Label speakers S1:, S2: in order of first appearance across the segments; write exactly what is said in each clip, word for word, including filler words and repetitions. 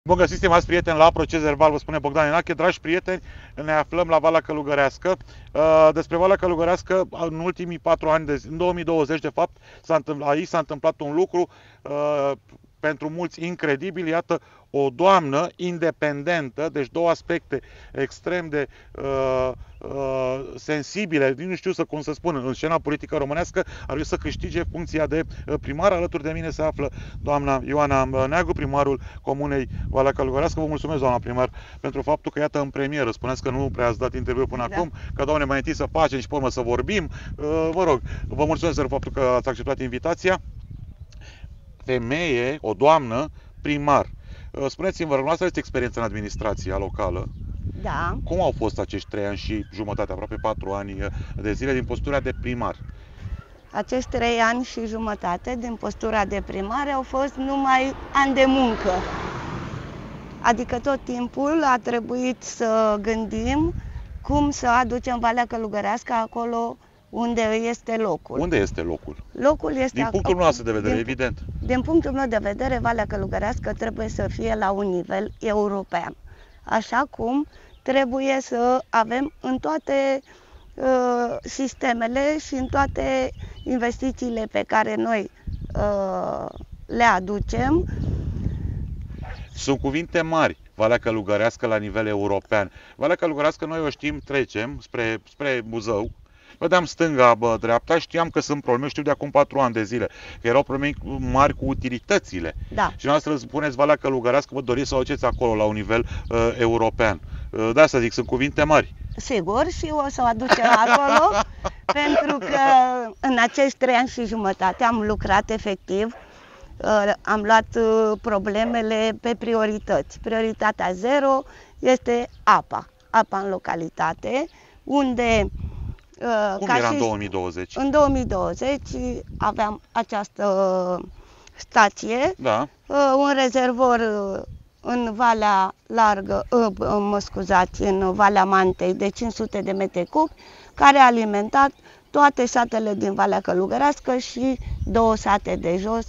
S1: Bun găsit, stimați prieteni, la Proces Verbal, vă spune Bogdan Enache. Dragi prieteni, ne aflăm la Valea Călugărească. Despre Valea Călugărească, în ultimii patru ani, de zi, în două mii douăzeci, de fapt, s-a întâmplat, aici s-a întâmplat un lucru pentru mulți incredibil. Iată, o doamnă independentă, deci două aspecte extrem de uh, uh, sensibile, nu știu să, cum să spun, în scena politică românească, ar trebui să câștige funcția de primar. Alături de mine se află doamna Ioana Neagu, primarul Comunei Valea Călugărească. Vă mulțumesc, doamna primar, pentru faptul că, iată, în premieră, spuneți că nu prea ați dat interviu până da. acum, că, doamne, mai întâi să facem și pe urmă să vorbim. Uh, vă rog, vă mulțumesc pentru faptul că ați acceptat invitația. Femeie, o doamnă, primar. Spuneți-mi, vă rog, noastră este experiență în administrația locală.
S2: Da.
S1: Cum au fost acești trei ani și jumătate, aproape patru ani de zile din postura de primar?
S2: Acești trei ani și jumătate din postura de primar au fost numai ani de muncă. Adică tot timpul a trebuit să gândim cum să aducem Valea Călugărească acolo unde este locul.
S1: Unde este locul?
S2: Locul este
S1: din punctul nostru de vedere,
S2: din,
S1: evident.
S2: Din punctul meu de vedere, Valea Călugărească trebuie să fie la un nivel european. Așa cum trebuie să avem în toate uh, sistemele și în toate investițiile pe care noi uh, le aducem.
S1: Sunt cuvinte mari. Valea Călugărească la nivel european. Valea Călugărească, noi o știm, trecem spre, spre Buzău. Vedeam stânga, bă, dreapta, știam că sunt probleme, știu de acum patru ani de zile, că erau probleme mari cu utilitățile.
S2: Da.
S1: Și noastră spuneți Valea Călugărească, vă doriți să o aduceți acolo, la un nivel uh, european. Uh, de asta zic, sunt cuvinte mari.
S2: Sigur, și o să o aducem acolo, pentru că în acești trei ani și jumătate am lucrat efectiv, uh, am luat uh, problemele pe priorități. Prioritatea zero este apa, apa în localitate, unde...
S1: Cum era în două mii douăzeci?
S2: În două mii douăzeci aveam această stație,
S1: da.
S2: un rezervor în Valea Largă, mă scuzați, în Valea Mantei de cinci sute de metri cubi, care a alimentat toate satele din Valea Călugărească și două sate de jos,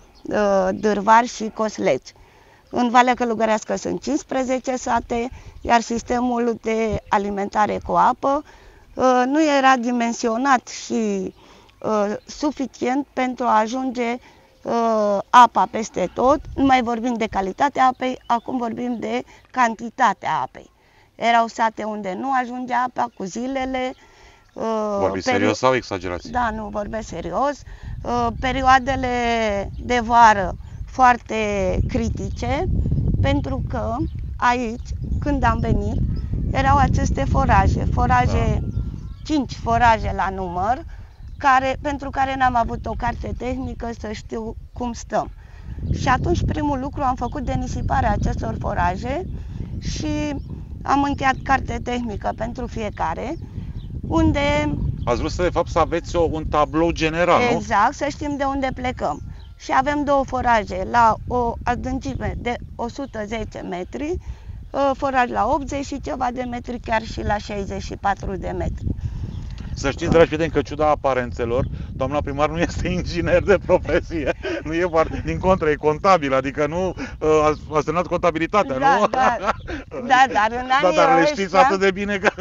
S2: Dârvar și Cosleci. În Valea Călugărească sunt cincisprezece sate, iar sistemul de alimentare cu apă nu era dimensionat și uh, suficient pentru a ajunge uh, apa peste tot. Nu mai vorbim de calitatea apei, acum vorbim de quantitatea apei. Erau sate unde nu ajungea apa cu zilele.
S1: Uh, Vorbiți serios sau exagerați?
S2: Da, nu, vorbesc serios. Uh, perioadele de vară foarte critice, pentru că aici, când am venit, erau aceste foraje, foraje da. cinci foraje la număr, care, pentru care n-am avut o carte tehnică să știu cum stăm. Și atunci primul lucru am făcut denisiparea acestor foraje și am încheiat carte tehnică pentru fiecare, unde...
S1: Ați vrut să, de fapt, să aveți o, un tablou general,
S2: exact,
S1: nu?
S2: Exact, să știm de unde plecăm. Și avem două foraje la o adâncime de o sută zece metri, foraj la optzeci și ceva de metri, chiar și la șaizeci și patru de metri.
S1: Să știți, dragi prieteni, că ciuda aparențelor, doamna primar nu este inginer de profesie, nu e foarte, din contră, e contabil, adică nu a, a semnat contabilitatea,
S2: da,
S1: nu?
S2: Da, da, dar în anii
S1: da, dar le
S2: ăștia,
S1: știți atât de bine că...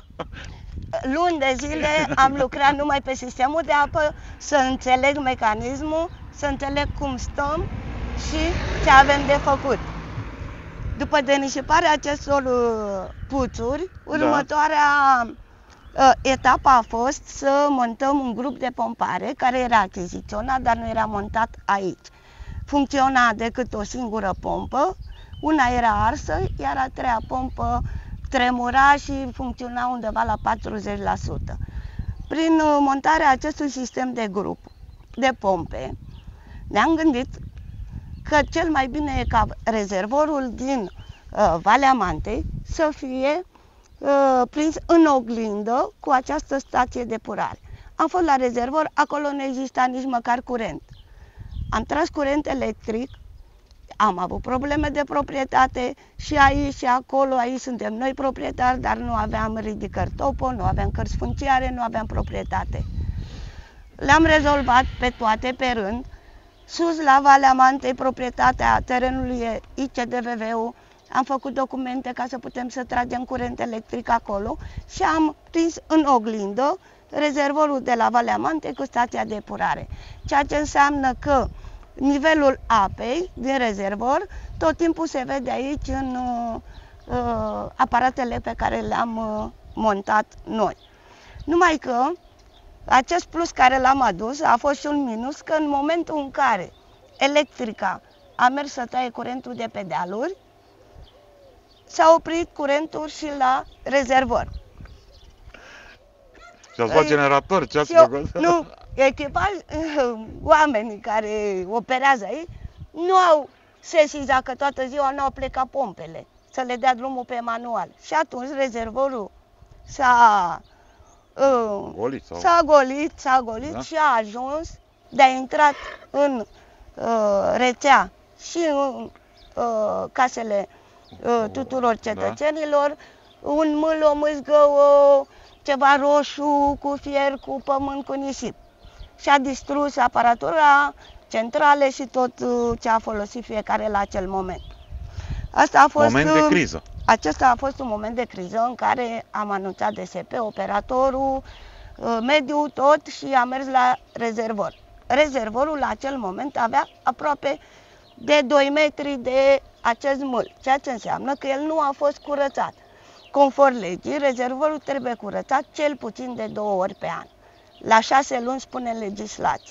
S2: Luni de zile am lucrat numai pe sistemul de apă, să înțeleg mecanismul, să înțeleg cum stăm și ce avem de făcut. După denisiparea acestor puțuri, următoarea da. etapă a fost să montăm un grup de pompare care era achiziționat, dar nu era montat aici. Funcționa decât o singură pompă, una era arsă, iar a treia pompă tremura și funcționa undeva la patruzeci la sută. Prin montarea acestui sistem de grup de pompe, ne-am gândit că cel mai bine e ca rezervorul din uh, Valea Mantei să fie uh, prins în oglindă cu această stație de purare. Am fost la rezervor, acolo nu exista nici măcar curent. Am tras curent electric, am avut probleme de proprietate și aici și acolo, aici suntem noi proprietari, dar nu aveam ridicări topo, nu aveam cărți funciare, nu aveam proprietate. Le-am rezolvat pe toate pe rând. Sus la Valea Mantei, proprietatea terenului e I C D V V-ul. Am făcut documente ca să putem să tragem curent electric acolo și am prins în oglindă rezervorul de la Valea Mantei cu stația de epurare. Ceea ce înseamnă că nivelul apei din rezervor tot timpul se vede aici în uh, aparatele pe care le-am uh, montat noi. Numai că acest plus care l-am adus a fost și un minus, că în momentul în care electrica a mers să taie curentul de pe dealuri, s-a oprit curentul și la rezervor.
S1: Și ați luat generator, ce ați
S2: eu,
S1: făcut?
S2: Nu, echipaj, oamenii care operează aici nu au sesizat că toată ziua nu au plecat pompele să le dea drumul pe manual. Și atunci rezervorul s-a uh,
S1: golit, sau...
S2: s-a golit, s-a golit da? Și a ajuns de a intrat în uh, rețea și în uh, casele uh, tuturor cetățenilor, da? Un mâl, o mâzgă, o, ceva roșu cu fier, cu pământ, cu nisip. Și a distrus aparatura, centrale și tot uh, ce a folosit fiecare la acel moment. Asta a fost,
S1: moment de criză.
S2: Acesta a fost un moment de criză în care am anunțat D S P, operatorul, mediul, tot, și am mers la rezervor. Rezervorul la acel moment avea aproape de doi metri de acest mâl, ceea ce înseamnă că el nu a fost curățat. Conform legii, rezervorul trebuie curățat cel puțin de două ori pe an. La șase luni spune legislație.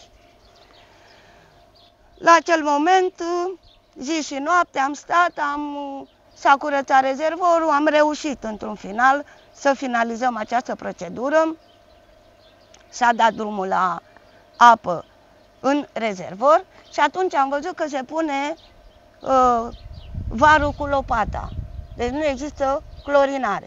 S2: La acel moment, zi și noapte am stat, am, s-a curățat rezervorul, am reușit într-un final să finalizăm această procedură. S-a dat drumul la apă în rezervor și atunci am văzut că se pune uh, varul cu lopata. Deci nu există clorinare.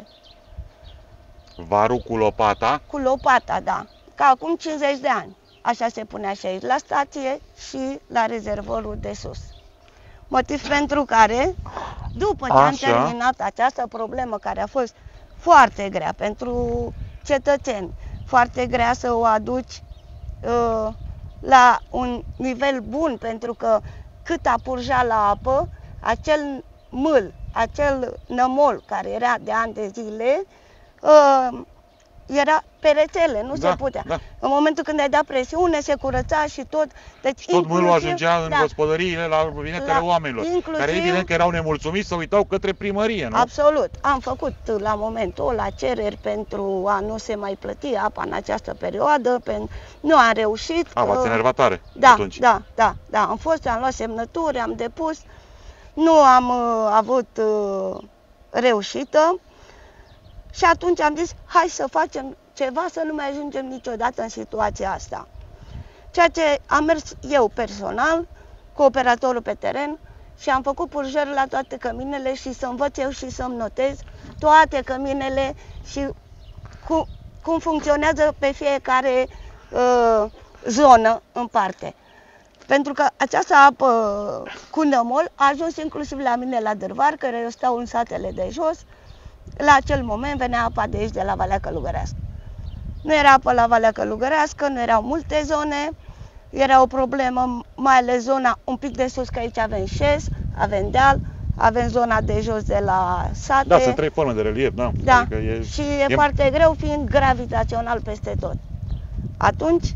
S1: Varul cu lopata?
S2: Cu lopata, da. Ca acum cincizeci de ani. Așa se punea și aici la stație și la rezervorul de sus. Motiv pentru care, după ce am terminat această problemă care a fost foarte grea pentru cetățeni, foarte grea să o aduci uh, la un nivel bun, pentru că cât a purja la apă, acel mâl, acel nămol care era de ani de zile, uh, era pe rețele, nu
S1: da,
S2: se putea.
S1: Da.
S2: În momentul când ai dat presiune, se curăța și tot. Deci,
S1: și tot mâlul ajungea în
S2: da,
S1: gospodăriile, la robinetele la, oamenilor, inclusiv, care evident că erau nemulțumiți, să uitau către primărie, nu?
S2: Absolut. Am făcut la momentul ăla cereri pentru a nu se mai plăti apa în această perioadă, pentru... nu am reușit.
S1: A, v-ați enervat tare
S2: da,
S1: atunci.
S2: Da, da, da. Am fost, am luat semnături, am depus, nu am uh, avut uh, reușită și atunci am zis, hai să facem ceva să nu mai ajungem niciodată în situația asta. Ceea ce am mers eu personal cu operatorul pe teren și am făcut purjări la toate căminele și să învăț eu și să-mi notez toate căminele și cu, cum funcționează pe fiecare uh, zonă în parte. Pentru că această apă cu nămol a ajuns inclusiv la mine la Dârvar, care eu stau în satele de jos. La acel moment venea apa de aici, de la Valea Călugărească. Nu era apă la Valea Călugărească, nu erau multe zone, era o problemă, mai ales zona un pic de sus, că aici avem șes, avem deal, avem zona de jos de la sate.
S1: Da, sunt trei forme de relief, da.
S2: Da,
S1: adică e,
S2: și e, e foarte greu fiind gravitațional peste tot. Atunci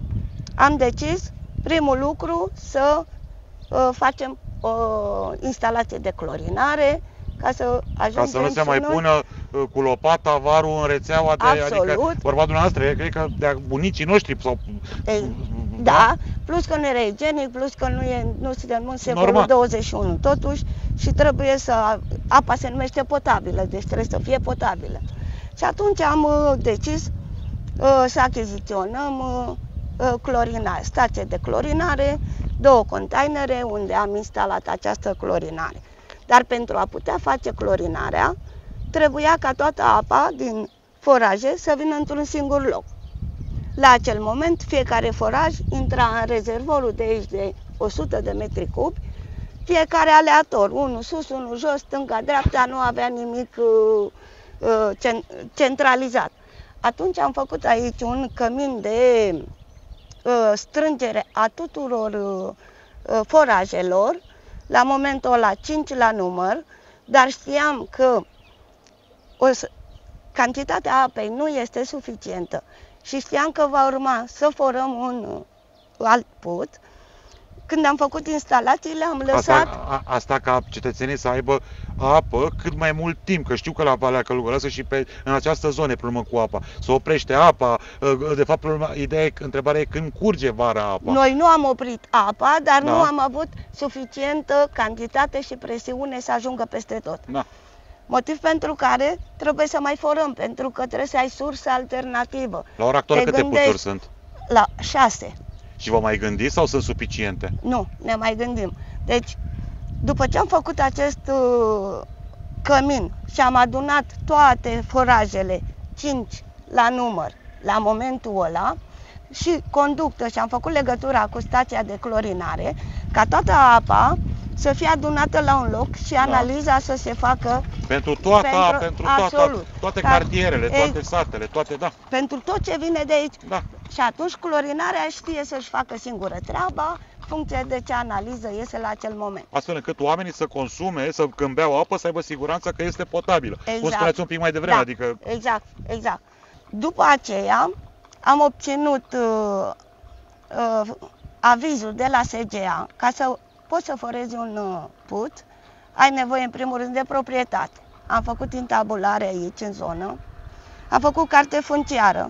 S2: am decis, primul lucru, să uh, facem o instalație de clorinare, ca să ajungem
S1: Ca să nu se mai
S2: noi...
S1: pună uh, cu lopata varul în rețeaua de...
S2: Absolut.
S1: Adică, vorba dumneavoastră, cred că de bunicii noștri sau...
S2: Ei, da, da, plus că nu era igienic, plus că nu e, nu suntem în secolul douăzeci și unu totuși și trebuie să... Apa se numește potabilă, deci trebuie să fie potabilă. Și atunci am uh, decis uh, să achiziționăm uh, uh, clorinare, stație de clorinare, două containere unde am instalat această clorinare. Dar pentru a putea face clorinarea, trebuia ca toată apa din foraje să vină într-un singur loc. La acel moment, fiecare foraj intra în rezervorul de aici de o sută de metri cubi, fiecare aleator, unul sus, unul jos, stânga, dreapta, nu avea nimic uh, uh, centralizat. Atunci am făcut aici un cămin de uh, strângere a tuturor uh, uh, forajelor, la momentul ăla cinci la număr, dar știam că o să, cantitatea apei nu este suficientă și știam că va urma să forăm un uh, alt put. Când am făcut instalațiile, am lăsat...
S1: Asta, a, asta ca cetățenii să aibă apă cât mai mult timp, că știu că la Valea Călugărească și pe, în această zonă e problemă cu apa. Se oprește apa, de fapt problema, ideea e, întrebarea e când curge vara apa.
S2: Noi nu am oprit apa, dar
S1: Da.
S2: nu am avut suficientă cantitate și presiune să ajungă peste tot.
S1: Da.
S2: Motiv pentru care trebuie să mai forăm, pentru că trebuie să ai sursă alternativă.
S1: La ora actuală
S2: Te
S1: câte
S2: gândești
S1: puturi sunt?
S2: La șase.
S1: Și vă mai gândiți sau sunt suficiente?
S2: Nu, ne mai gândim. Deci, după ce am făcut acest uh, cămin și am adunat toate forajele, cinci la număr, la momentul ăla, și conductă și am făcut legătura cu stația de clorinare, ca toată apa să fie adunată la un loc și analiza să se facă
S1: Pentru toată,
S2: pentru,
S1: pentru toată,
S2: absolut.
S1: toate
S2: Ca-
S1: cartierele,
S2: Ei,
S1: toate satele, toate, da.
S2: pentru tot ce vine de aici.
S1: Da.
S2: Și atunci clorinarea știe să-și facă singură treaba, în funcție de ce analiză iese la acel moment.
S1: Astfel încât oamenii să consume, să când beau apă, să aibă siguranța că este potabilă. Cum
S2: Exact.
S1: spuneați un pic mai devreme,
S2: Da,
S1: adică...
S2: exact, exact. După aceea am obținut uh, uh, avizul de la S G A ca să poți să forezi un uh, put, ai nevoie în primul rând de proprietate. Am făcut intabulare aici în zonă, am făcut carte funciară,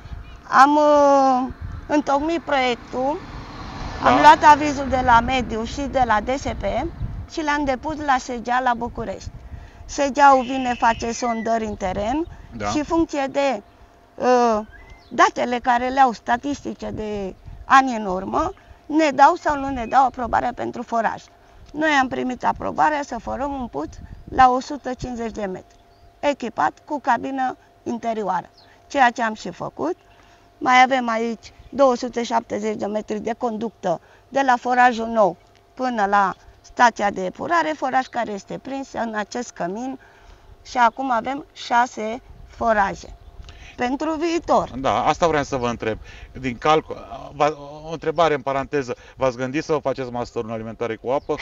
S2: am uh, întocmit proiectul,
S1: Da.
S2: am luat avizul de la Mediu și de la D S P și l-am depus la S G A la București. S G A-ul vine, face sondări în teren
S1: Da.
S2: și în funcție de uh, datele care le au statistice de ani în urmă, ne dau sau nu ne dau aprobarea pentru foraj. Noi am primit aprobarea să forăm un put la o sută cincizeci de metri, echipat cu cabină interioară, ceea ce am și făcut. Mai avem aici două sute șaptezeci de metri de conductă de la forajul nou până la stația de epurare, foraj care este prins în acest cămin și acum avem șase foraje. Pentru viitor.
S1: Da, asta vreau să vă întreb. Din calcul, va- o întrebare în paranteză, v-ați gândit să vă faceți masterul în alimentare cu apă?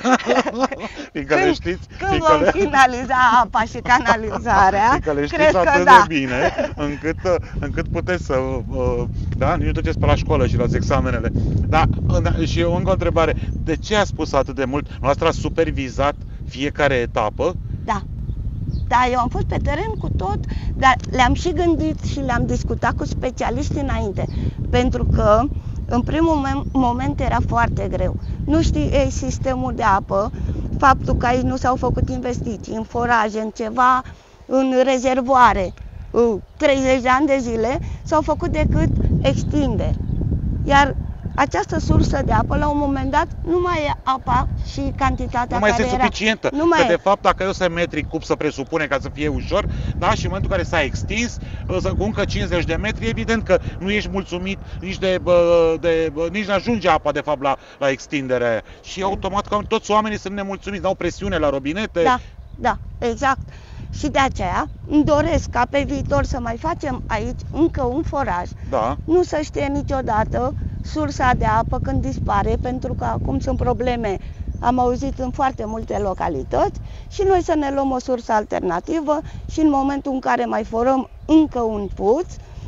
S1: Fiindcă le
S2: Când,
S1: știți,
S2: când
S1: fiindcă
S2: vom
S1: le-
S2: finaliza apa și canalizarea,
S1: fiindcă le
S2: cred
S1: știți
S2: că
S1: atât
S2: da.
S1: de bine, încât, încât puteți să, uh, da, nu duceți pe la școală și luați examenele. Da, în- și eu încă o întrebare, de ce a spus atât de mult? Noastră a supervizat fiecare etapă?
S2: Da. Da, eu am fost pe teren cu tot, dar le-am și gândit și le-am discutat cu specialiștii înainte, pentru că în primul mom- moment era foarte greu. Nu știi sistemul de apă, faptul că aici nu s-au făcut investiții în foraje, în ceva, în rezervoare. treizeci de ani de zile s-au făcut decât extinderi. Iar această sursă de apă, la un moment dat, nu mai e apa și cantitatea
S1: Nu mai
S2: care
S1: este
S2: era.
S1: suficientă.
S2: Nu mai
S1: că
S2: e.
S1: de fapt, dacă eu să metri cub să presupune ca să fie ușor, da, și în momentul în care s-a extins, să- cu încă cincizeci de metri, evident că nu ești mulțumit nici de, bă, de bă, nici nu ajunge apa de fapt la, la extinderea aia. Și automat că toți oamenii sunt nemulțumiți, dau presiune la robinete.
S2: Da, da, exact. Și de aceea îmi doresc ca pe viitor să mai facem aici încă un foraj.
S1: Da.
S2: Nu să știe niciodată sursa de apă când dispare, pentru că acum sunt probleme, am auzit, în foarte multe localități, și noi să ne luăm o sursă alternativă și în momentul în care mai forăm încă un puț,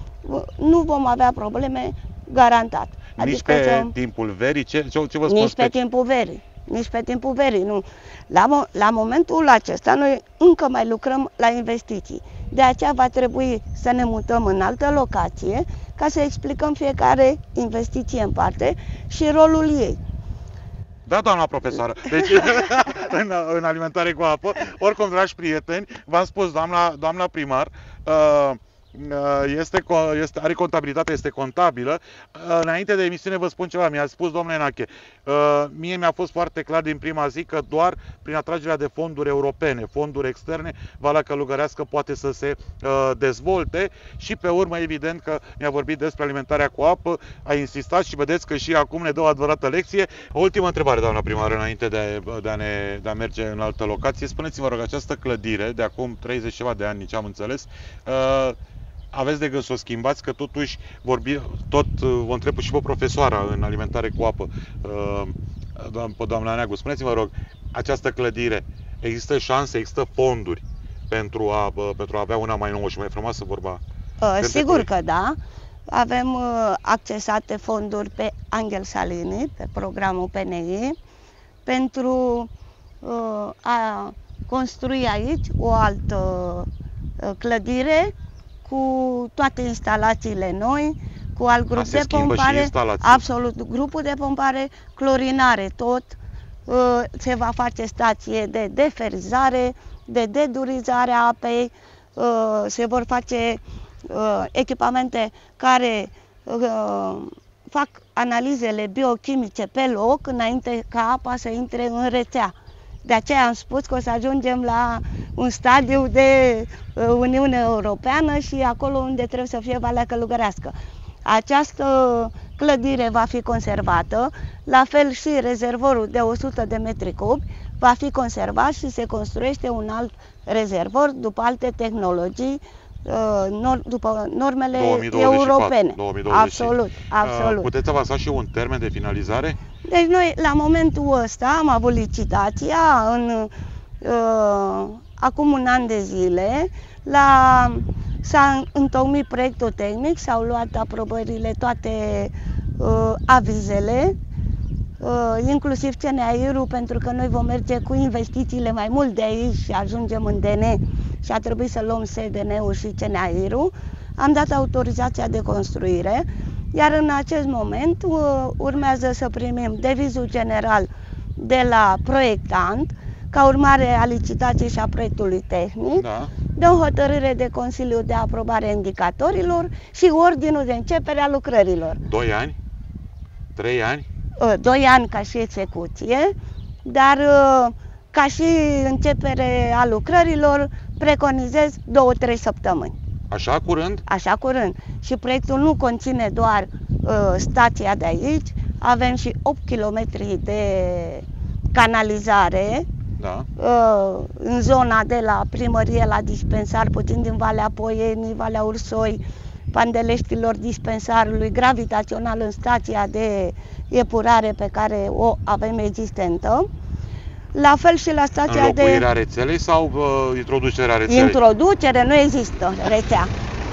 S2: nu vom avea probleme garantat.
S1: Nici pe
S2: să...
S1: timpul verii, ce, ce, ce vă spun?
S2: Nici pe timpul verii. Nici pe timpul verii, nu. La, mo- la momentul acesta noi încă mai lucrăm la investiții. De aceea va trebui să ne mutăm în altă locație ca să explicăm fiecare investiție în parte și rolul ei.
S1: Da, doamna profesoară. Deci, în, în alimentare cu apă, oricum, dragi prieteni, v-am spus, doamna, doamna primar, uh, Este, este, are contabilitate, este contabilă. Înainte de emisiune vă spun ceva, mi-a spus domnule Enache, mie mi-a fost foarte clar din prima zi că doar prin atragerea de fonduri europene, fonduri externe, Valea Călugărească poate să se dezvolte și pe urmă evident că mi-a vorbit despre alimentarea cu apă, a insistat și vedeți că și acum ne dă o adevărată lecție. O ultimă întrebare, doamna primară, înainte de, de, a, ne, de a merge în altă locație. Spuneți-vă, rog, această clădire de acum treizeci ceva de ani, nici am înțeles, aveți de gând să o schimbați, că totuși vorbi, tot o întreb și pe profesoara în alimentare cu apă, Doamna, doamna Neagu, spuneți-vă, rog, această clădire, există șanse, există fonduri pentru a, pentru a avea una mai nouă și mai frumoasă, vorba?
S2: Uh, sigur că da. Avem uh, accesate fonduri pe Angel Salini, pe programul P N I, pentru uh, a construi aici o altă uh, clădire cu toate instalațiile noi, cu alt grup de pompare, absolut, grupul de pompare, clorinare, tot. Uh, se va face stație de deferzare, de dedurizare a apei, uh, se vor face uh, echipamente care uh, fac analizele biochimice pe loc înainte ca apa să intre în rețea. De aceea am spus că o să ajungem la un stadiu de uh, Uniune Europeană și acolo unde trebuie să fie Valea Călugărească. Această clădire va fi conservată, la fel și rezervorul de o sută de metri cubi va fi conservat și se construiește un alt rezervor după alte tehnologii, după normele
S1: două mii douăzeci și patru,
S2: europene.
S1: două mii douăzeci.
S2: Absolut, absolut.
S1: Puteți avansa și un termen de finalizare?
S2: Deci noi, la momentul ăsta, am avut licitația în, uh, acum un an de zile, la, s-a întocmit proiectul tehnic, s-au luat aprobările, toate uh, avizele, uh, inclusiv C N A I R-ul, pentru că noi vom merge cu investițiile mai mult de aici și ajungem în D N și a trebuit să luăm S D N-ul și C N A I R-ul. Am dat autorizația de construire, iar în acest moment uh, urmează să primim devizul general de la proiectant, ca urmare a licitației și a proiectului tehnic,
S1: Da.
S2: dăm hotărâre de Consiliu de aprobare a indicatorilor și ordinul de începere a lucrărilor.
S1: Doi ani? Trei ani?
S2: Uh, Doi ani ca și execuție, dar uh, ca și începere a lucrărilor preconizez două-trei săptămâni.
S1: Așa curând?
S2: Așa curând. Și proiectul nu conține doar uh, stația de aici, avem și opt kilometri de canalizare,
S1: Da.
S2: uh, în zona de la primărie la dispensar, puțin din Valea Poienii, Valea Ursoi, Pandeleștilor dispensarului, gravitațional în stația de epurare pe care o avem existentă. La fel și la stația de...
S1: Înlocuirea rețelei sau uh, introducerea rețelei?
S2: Introducere, nu există rețea.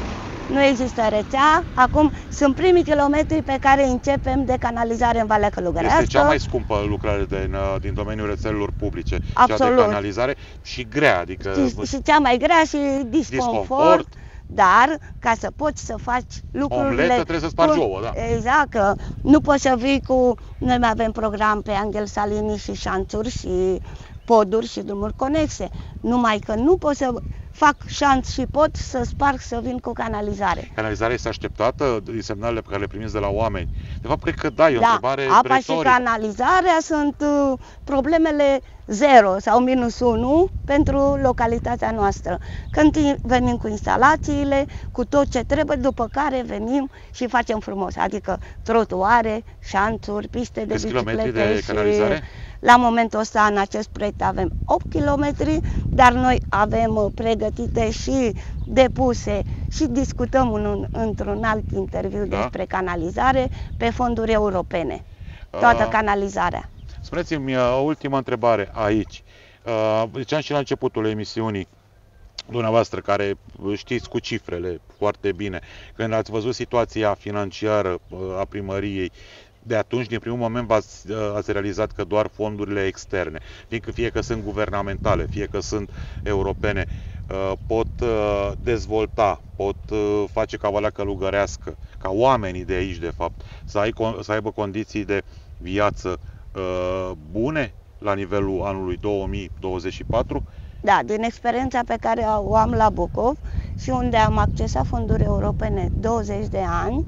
S2: Nu există rețea. Acum sunt primii kilometri pe care începem de canalizare în Valea Călugărească.
S1: Este cea mai scumpă lucrare din, din domeniul rețelelor publice,
S2: Absolut.
S1: cea de canalizare și grea, adică...
S2: Și, și cea mai grea și disconfort.
S1: Disconfort.
S2: Dar ca să poți să faci lucrurile...
S1: Omletă trebuie să spargi
S2: cu...
S1: ouă, da.
S2: Exact, că nu poți să vii cu... Noi mai avem program pe Angel Salini și șanțuri și poduri și drumuri conexe. Numai că nu pot să fac șanț și pod să sparg să vin cu canalizare.
S1: Canalizarea este așteptată din semnalele pe care le primiți de la oameni? De fapt, cred că da, e o
S2: Da,
S1: întrebare
S2: apa
S1: retorică.
S2: și canalizarea sunt uh, problemele zero sau minus unu pentru localitatea noastră. Când venim cu instalațiile, cu tot ce trebuie, după care venim și facem frumos, adică trotuare, șanțuri, piste de biciclete
S1: de
S2: și
S1: canalizare?
S2: La momentul ăsta în acest proiect avem opt kilometri, dar noi avem pregătite și depuse și discutăm în, într-un alt interviu
S1: Da.
S2: despre canalizare pe fonduri europene. Toată
S1: Uh,
S2: canalizarea.
S1: Spuneți-mi o ultimă întrebare aici. Uh, Ziceam și la începutul emisiunii, dumneavoastră care știți cu cifrele foarte bine, când ați văzut situația financiară uh, a primăriei, de atunci, din primul moment, v-ați, uh, ați realizat că doar fondurile externe, fiindcă fie că sunt guvernamentale, fie că sunt europene, uh, pot uh, dezvolta, pot uh, face ca Valea Călugărească, ca oamenii de aici, de fapt, să, ai, să aibă condiții de viață uh, bune la nivelul anului două mii douăzeci și patru?
S2: Da, din experiența pe care o am la Bucov și unde am accesat fonduri europene douăzeci de ani,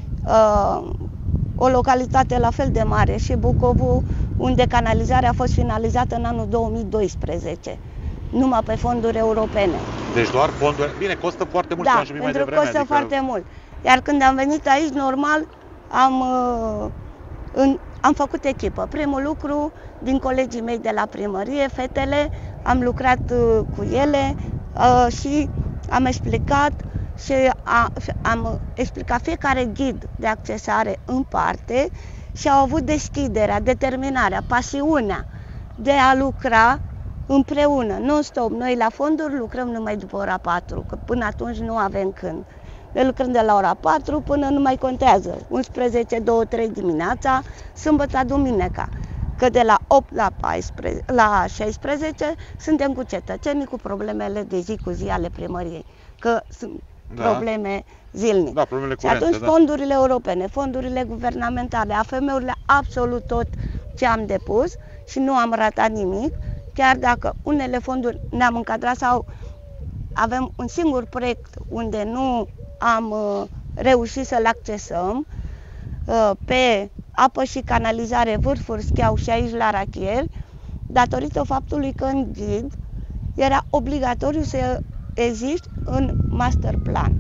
S2: uh, o localitate la fel de mare și Bucovul, unde canalizarea a fost finalizată în anul două mii doisprezece, numai pe fonduri europene.
S1: Deci doar fonduri... Bine, costă foarte mult,
S2: Da,
S1: spuneam și mai
S2: pentru că
S1: devreme.
S2: costă
S1: Adică...
S2: foarte mult. Iar când am venit aici, normal, am, uh, în, am făcut echipă. Primul lucru, din colegii mei de la primărie, fetele, am lucrat uh, cu ele uh, și am explicat și a, am explicat fiecare ghid de accesare în parte și au avut deschiderea, determinarea, pasiunea de a lucra împreună, non-stop. Noi la fonduri lucrăm numai după ora patru, că până atunci nu avem când. Ne lucrăm de la ora patru până nu mai contează, unsprezece, două, trei dimineața, sâmbătă, duminica. Că de la opt la, paisprezece, la șaisprezece suntem cu cetățenii, cu problemele de zi cu zi ale primăriei, că sunt da. probleme zilnic.
S1: Da, problemele
S2: curente, și atunci
S1: da.
S2: fondurile europene, fondurile guvernamentale, A F M-urile, absolut tot ce am depus și nu am ratat nimic, chiar dacă unele fonduri ne-am încadrat sau avem un singur proiect unde nu am uh, reușit să-l accesăm, uh, pe apă și canalizare Vârfuri, Scheau și aici la Rachieri, datorită faptului că în ghid era obligatoriu să existe în master plan.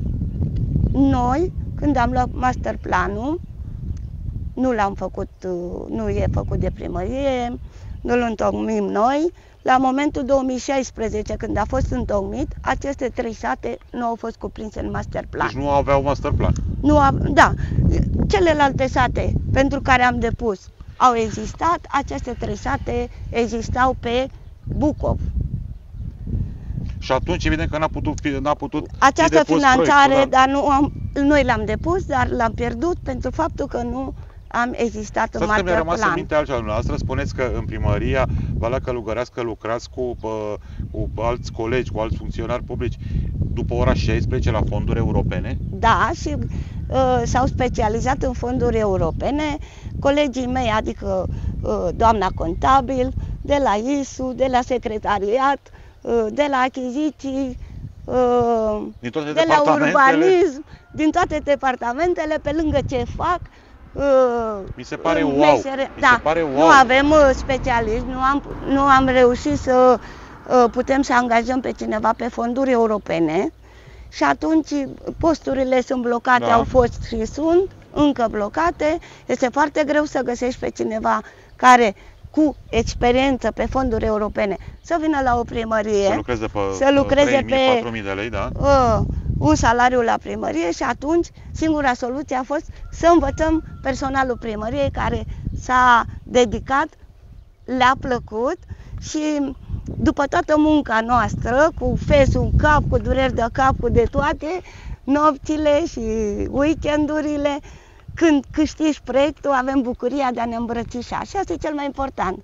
S2: Noi, când am luat master planul, nu l-am făcut, nu e făcut de primărie, nu-l întocmim noi. La momentul două mii șaisprezece, când a fost întocmit, aceste trei sate nu au fost cuprinse în master plan.
S1: Deci nu aveau master plan.
S2: Nu a, da, celelalte sate pentru care am depus au existat, aceste trei sate existau pe Bucov.
S1: Și atunci evident că n-a putut fi, n-a putut
S2: această
S1: fi
S2: finanțare,
S1: proiectul, da.
S2: dar nu am, noi l-am depus, dar l-am pierdut pentru faptul că nu am existat în master plan.
S1: Mi-a rămas în minte altceva. Dumneavoastră spuneți că în primăria Valea Călugărească lucrați cu, cu alți colegi, cu alți funcționari publici după ora șaisprezece la fonduri europene?
S2: Da, și uh, s-au specializat în fonduri europene colegii mei, adică uh, doamna contabil, de la I S U, de la secretariat, uh, de la achiziții, uh, de la urbanism, din toate departamentele, pe lângă ce fac.
S1: Mi se pare wow.
S2: Mesere,
S1: Mi
S2: da,
S1: se pare wow.
S2: Nu avem uh, specialiști, nu am, nu am reușit să uh, putem să angajăm pe cineva pe fonduri europene și atunci posturile sunt blocate, da. Au fost și sunt încă blocate. Este foarte greu să găsești pe cineva care cu experiență pe fonduri europene să vină la o primărie,
S1: să lucreze pe,
S2: să lucreze
S1: trei mii,
S2: pe
S1: patru mii de lei, da?
S2: Uh, un salariu la primărie și atunci singura soluție a fost să învățăm personalul primăriei care s-a dedicat, le-a plăcut și după toată munca noastră, cu fesul în cap, cu dureri de cap, cu de toate, nopțile și weekendurile, când câștigi proiectul, avem bucuria de a ne îmbrățișa și asta e cel mai important.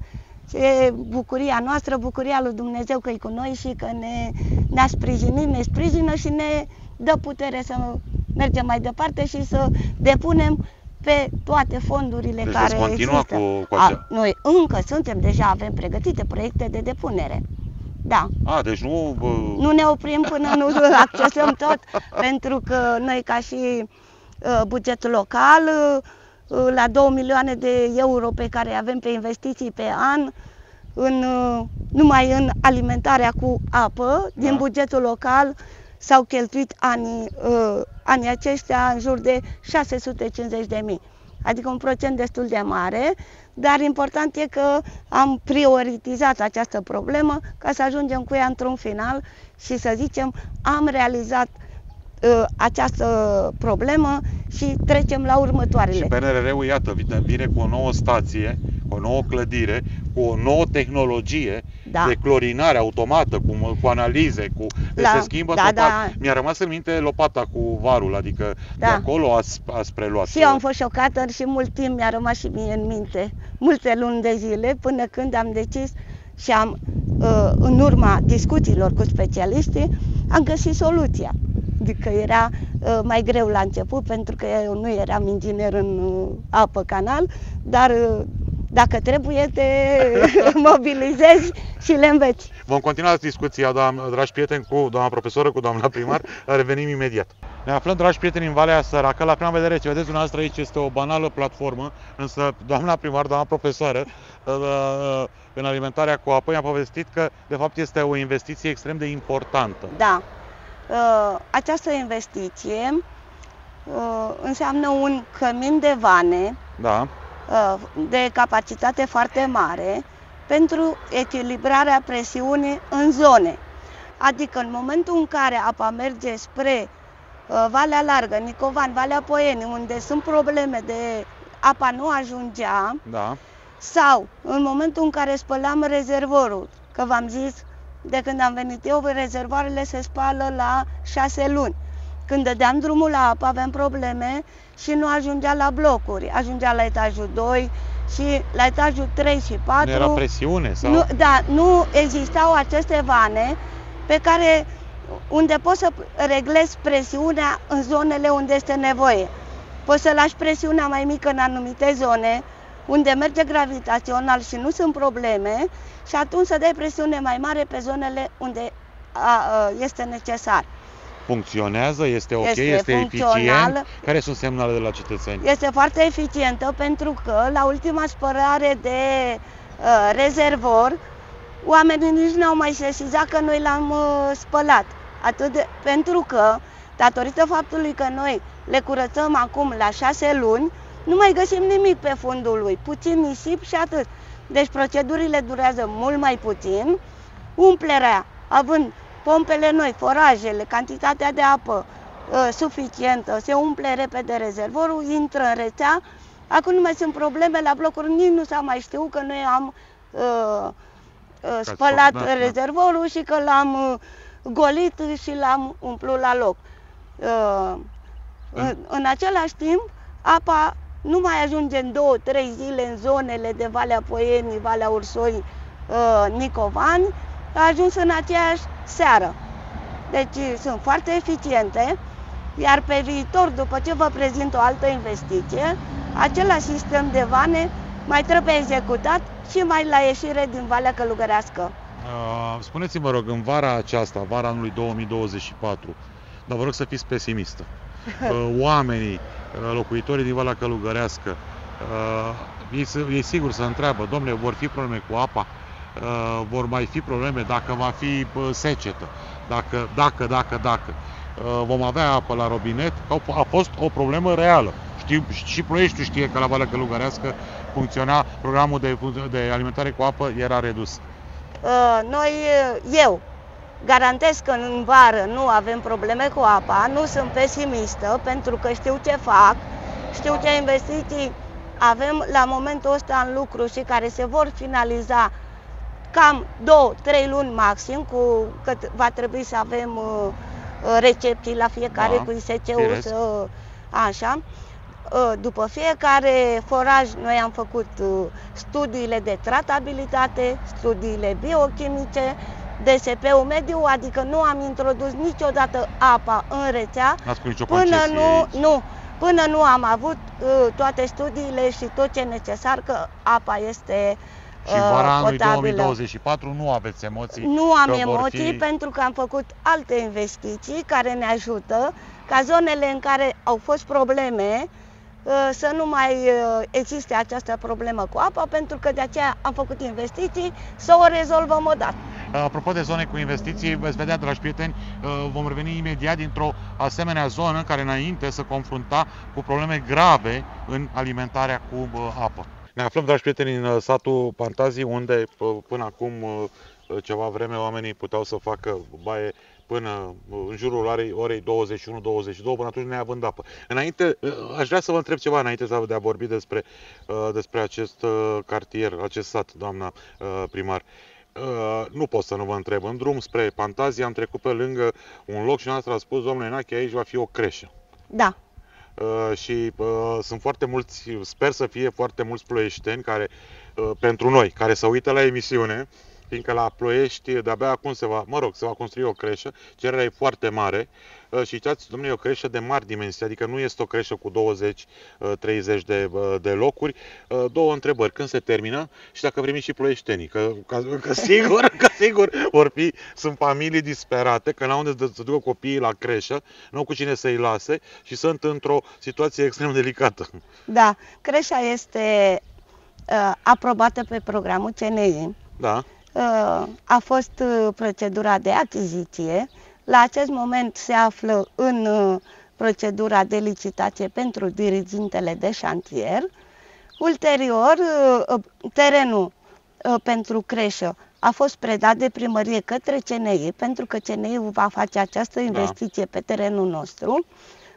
S2: E bucuria noastră, bucuria lui Dumnezeu că e cu noi și că ne, ne-a sprijinit, ne sprijină și ne dă putere să mergem mai departe și să depunem pe toate fondurile
S1: deci
S2: care
S1: există. Cu, cu
S2: A, noi încă suntem, deja avem pregătite proiecte de depunere. Da.
S1: A, deci nu... Uh...
S2: Nu ne oprim până nu accesăm tot, pentru că noi ca și uh, buget local, uh, la două milioane de euro pe care avem pe investiții pe an, în, uh, numai în alimentarea cu apă, da. Din bugetul local, s-au cheltuit anii, uh, anii aceștia în jur de șase sute cincizeci de mii, adică un procent destul de mare, dar important e că am prioritizat această problemă ca să ajungem cu ea într-un final și să zicem am realizat uh, această problemă și trecem la următoarele.
S1: Și P N R R-ul, iată, vine cu o nouă stație, cu o nouă clădire, cu o nouă tehnologie, da. De clorinare automată, cu, cu analize, cu
S2: la,
S1: se schimbă
S2: da,
S1: total.
S2: Da.
S1: Mi-a rămas în minte lopata cu varul, adică da. De acolo ați, ați preluat.
S2: Și eu am fost șocată și mult timp mi-a rămas și mie în minte, multe luni de zile, până când am decis și am, în urma discuțiilor cu specialiștii, am găsit soluția. Adică era mai greu la început, pentru că eu nu eram inginer în apă canal, dar dacă trebuie, te mobilizezi și le înveți.
S1: Vom continua discuția, dragi prieteni, cu doamna profesoră, cu doamna primar, revenim imediat. Ne aflăm, dragi prieteni, în Valea Săracă. La prima vedere, ce vedeți dumneavoastră aici este o banală platformă, însă doamna primar, doamna profesoară, în alimentarea cu apă, mi-a povestit că, de fapt, este o investiție extrem de importantă.
S2: Da. Această investiție înseamnă un cămin de vane,
S1: da.
S2: De capacitate foarte mare pentru echilibrarea presiunii în zone. Adică în momentul în care apa merge spre Valea Largă, Nicovan, Valea Poieni, unde sunt probleme de apa nu ajungea,
S1: Da.
S2: sau în momentul în care spălam rezervorul, că v-am zis, de când am venit eu, rezervoarele se spală la șase luni. Când dădeam drumul la apă, aveam probleme și nu ajungea la blocuri. Ajungea la etajul doi și la etajul trei și patru.
S1: Nu era presiune? Sau?
S2: Nu, da, nu existau aceste vane pe care, unde poți să reglezi presiunea în zonele unde este nevoie. Poți să lași presiunea mai mică în anumite zone, unde merge gravitațional și nu sunt probleme, și atunci să dai presiune mai mare pe zonele unde a, a, este necesar.
S1: Funcționează? Este ok?
S2: Este
S1: Este
S2: funcțional.
S1: eficient? Care sunt semnalele de la cetățeni?
S2: Este foarte eficientă pentru că la ultima spărare de uh, rezervor, oamenii nici nu au mai sesizat că noi l-am uh, spălat. Atât de, pentru că, datorită faptului că noi le curățăm acum la șase luni, nu mai găsim nimic pe fundul lui, puțin nisip și atât. Deci procedurile durează mult mai puțin, umplerea, având pompele noi, forajele, cantitatea de apă uh, suficientă, se umple repede rezervorul, intră în rețea. Acum nu mai sunt probleme la blocuri, nici nu s-a mai știut că noi am uh, uh, spălat
S1: da,
S2: rezervorul da. și că l-am uh, golit și l-am umplut la loc. Uh, în, în același timp, apa nu mai ajunge în două, trei zile în zonele de Valea Poienii, Valea Ursoi, uh, Nicovani, a ajuns în aceeași seară. Deci sunt foarte eficiente, iar pe viitor, după ce vă prezint o altă investiție, același sistem de vane mai trebuie executat și mai la ieșire din Valea Călugărească.
S1: Uh, spuneți-mă, rog, în vara aceasta, vara anului două mii douăzeci și patru, dar vă rog să fiți pesimistă. Uh, oamenii, uh, locuitorii din Valea Călugărească, uh, ei, ei sigur se întreabă, domnule, vor fi probleme cu apa? Uh, vor mai fi probleme dacă va fi uh, secetă, dacă, dacă, dacă, dacă. Uh, vom avea apă la robinet, a fost o problemă reală. Știu, și Ploieștiul știe că la Valea Călugărească funcționa programul de, de alimentare cu apă, era redus.
S2: Uh, noi, eu, garantez că în vară nu avem probleme cu apa, nu sunt pesimistă pentru că știu ce fac, știu ce investiții avem la momentul ăsta în lucru și care se vor finaliza cam două, trei luni maxim, cu cât va trebui să avem uh, recepții la fiecare
S1: da,
S2: cu I S C-ul, să, așa. Uh, după fiecare foraj noi am făcut uh, studiile de tratabilitate, studiile biochimice, D S P-ul mediu, adică nu am introdus niciodată apa în rețea până nu, nu, până nu am avut uh, toate studiile și tot ce e necesar, că apa este
S1: Și vara anului două mii douăzeci și patru nu aveți emoții?
S2: Nu am emoții
S1: fi...
S2: pentru că am făcut alte investiții care ne ajută ca zonele în care au fost probleme să nu mai existe această problemă cu apa, pentru că de aceea am făcut investiții să o rezolvăm odată.
S1: Apropo de zone cu investiții, veți vedea, dragi prieteni, vom reveni imediat dintr-o asemenea zonă care înainte se confrunta cu probleme grave în alimentarea cu apă. Ne aflăm, dragi prieteni, în satul Pantazii, unde până acum ceva vreme oamenii puteau să facă baie până în jurul orei, orei douăzeci și unu douăzeci și doi, până atunci neavând apă. Înainte, aș vrea să vă întreb ceva înainte de a vorbi despre, despre acest cartier, acest sat, doamna primar. Nu pot să nu vă întreb. În drum spre Pantazii am trecut pe lângă un loc și noastră a spus, domnule Enache, aici va fi o creșă.
S2: Da.
S1: Uh, și uh, sunt foarte mulți, sper să fie foarte mulți ploieșteni care, uh, pentru noi, care se uită la emisiune, fiindcă la Ploiești de-abia acum se va, mă rog, se va construi o creșă, cererea e foarte mare uh, și uitați, domnule, e o creșă de mari dimensiuni, adică nu este o creșă cu douăzeci treizeci de, uh, de locuri. Uh, două întrebări, când se termină și dacă primim și ploieștenii, că, că, că sigur, că sigur vor fi, sunt familii disperate, că n-au unde să ducă copiii la creșă, nu au cu cine să-i lase și sunt într-o situație extrem delicată.
S2: Da, creșa este uh, aprobată pe programul C N I.
S1: Da.
S2: A fost procedura de achiziție. La acest moment se află în procedura de licitație pentru dirigintele de șantier. Ulterior, terenul pentru creșă a fost predat de primărie către C N I, pentru că C N I va face această investiție pe terenul nostru.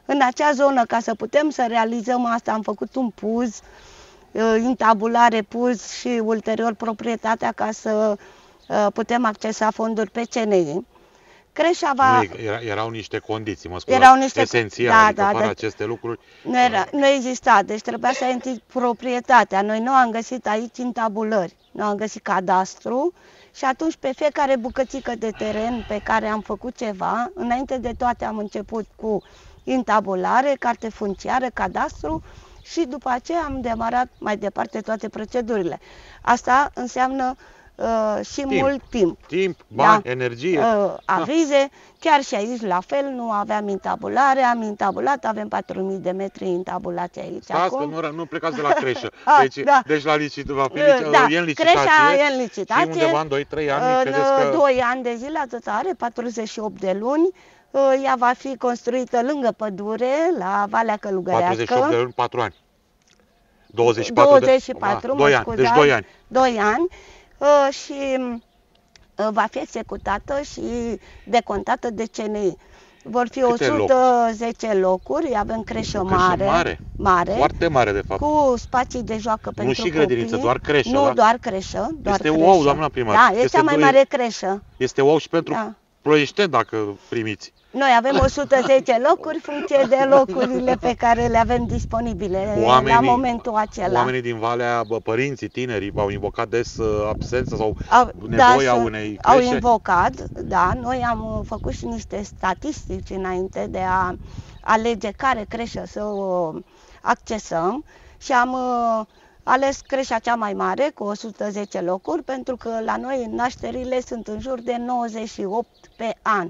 S2: În acea zonă, ca să putem să realizăm asta, am făcut un puz, intabulare, puz și ulterior proprietatea ca să putem accesa fonduri pe C N I. Creșa va...
S1: Nu, era, erau niște condiții, mă scuzați,
S2: erau niște...
S1: esențiale,
S2: da,
S1: adică
S2: da,
S1: fără
S2: da.
S1: aceste lucruri...
S2: Nu, era, nu exista, deci trebuia să ai proprietatea. Noi nu am găsit aici intabulări, nu am găsit cadastru și atunci pe fiecare bucățică de teren pe care am făcut ceva, înainte de toate am început cu intabulare, carte funciară, cadastru și după aceea am demarat mai departe toate procedurile. Asta înseamnă Uh, și
S1: timp.
S2: mult timp.
S1: Timp, bani,
S2: da.
S1: energie.
S2: Uh, avize, da. Chiar și aici la fel, nu aveam intabulare, am intabulat, avem patru mii de metri intabulați aici.
S1: Stați
S2: acum.
S1: că nu, nu plecați de la creșă.
S2: A,
S1: deci,
S2: da.
S1: deci la licit, va fi,
S2: uh, da.
S1: e în licitație.
S2: Creșa e în licitație.
S1: Și undeva în doi trei ani,
S2: în
S1: credeți că...
S2: doi ani de zile, atât are, patruzeci și opt de luni. Uh, ea va fi construită lângă pădure, la Valea Călugărească.
S1: patruzeci și opt de luni, patru ani. douăzeci și patru,
S2: douăzeci și patru
S1: de... doi ani, deci doi ani.
S2: doi ani. Uh, și uh, va fi executată și decontată de C N I. Vor fi
S1: Câte
S2: o sută zece locuri? locuri, avem creșă mare,
S1: mare,
S2: mare,
S1: foarte mare de fapt.
S2: cu spații de joacă pentru
S1: copii. Nu și grădiniță, doar creșă,
S2: Nu,
S1: da?
S2: doar creșă. Doar
S1: este
S2: creșă.
S1: wow, doamna primar.
S2: Da, e
S1: este
S2: cea mai mare creșă.
S1: Este wow și pentru
S2: da.
S1: Ploieșteni, dacă primiți.
S2: Noi avem o sută zece locuri, funcție de locurile pe care le avem disponibile oamenii, la momentul acela.
S1: Oamenii din Valea, bă, părinții, tinerii, au invocat des uh, absența sau
S2: au,
S1: nevoia
S2: da,
S1: unei creșe?
S2: Au invocat, da. Noi am făcut și niște statistici înainte de a alege care creșă să o accesăm și am uh, ales creșa cea mai mare, cu o sută zece locuri, pentru că la noi nașterile sunt în jur de nouăzeci și opt pe an.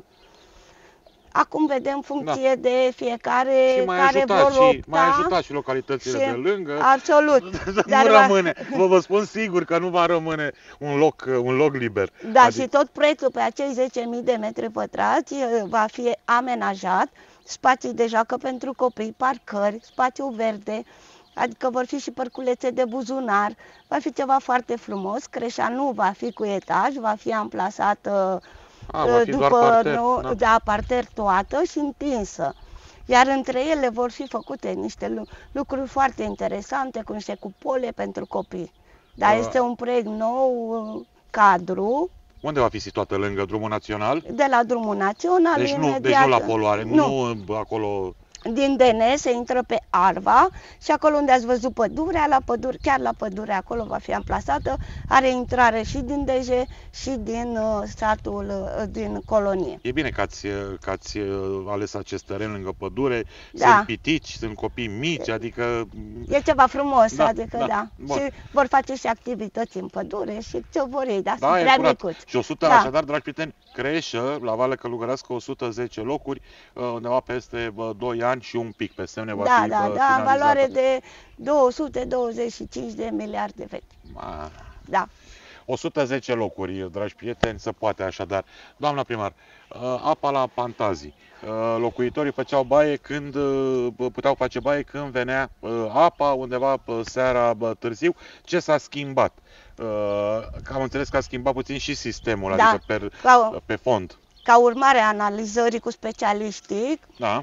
S2: Acum vedem funcție da. de fiecare
S1: și mai
S2: care
S1: ajutat,
S2: vor opta.
S1: Și mai ajutat și localitățile și, de lângă.
S2: Absolut.
S1: nu Dar rămâne, vă, vă spun sigur că nu va rămâne un loc, un loc liber.
S2: Da,
S1: adică...
S2: și tot proiectul pe acei zece mii de metri pătrați va fi amenajat, spații de joacă pentru copii, parcări, spațiu verde, adică vor fi și parculețe de buzunar, va fi ceva foarte frumos. Creșa nu va fi cu etaj, va fi amplasată
S1: A, va fi
S2: după
S1: doar parter,
S2: nou,
S1: da.
S2: da, parter toată și întinsă. Iar între ele vor fi făcute niște lucruri foarte interesante, cu niște cupole pentru copii. Dar A. este un proiect nou, cadru.
S1: Unde va fi situată? Lângă drumul național?
S2: De la drumul național,
S1: deci nu,
S2: imediat.
S1: Deci nu la poluare,
S2: nu,
S1: nu acolo...
S2: Din D N se intră pe Arva și acolo unde ați văzut pădurea, la pădure, chiar la pădure acolo va fi amplasată, are intrare și din D J și din uh, satul, uh, din colonie.
S1: E bine că ați, că ați ales acest teren lângă pădure,
S2: da.
S1: Sunt pitici, sunt copii mici, adică...
S2: E ceva frumos,
S1: da,
S2: adică da.
S1: da.
S2: Și vor face și activități în pădure și ce vor ei, dar
S1: da,
S2: sunt prea micuți.
S1: Și o sută, da. Așadar, dragi prieteni, creșă la Valea Călugărească o sută zece locuri, undeva peste doi ani și un pic peste ne va
S2: da,
S1: fi
S2: da, da, valoare de două sute douăzeci și cinci de miliarde vechi.
S1: Ma.
S2: Da.
S1: o sută zece locuri, dragi prieteni, se poate așadar. Doamna primar, apa la Pantazii. Locuitorii făceau baie când puteau face baie când venea apa undeva seara târziu. Ce s-a schimbat? Că am înțeles că a schimbat puțin și sistemul,
S2: da.
S1: adică pe,
S2: Ca,
S1: pe fond.
S2: Ca urmare a analizării cu specialiștii,
S1: da.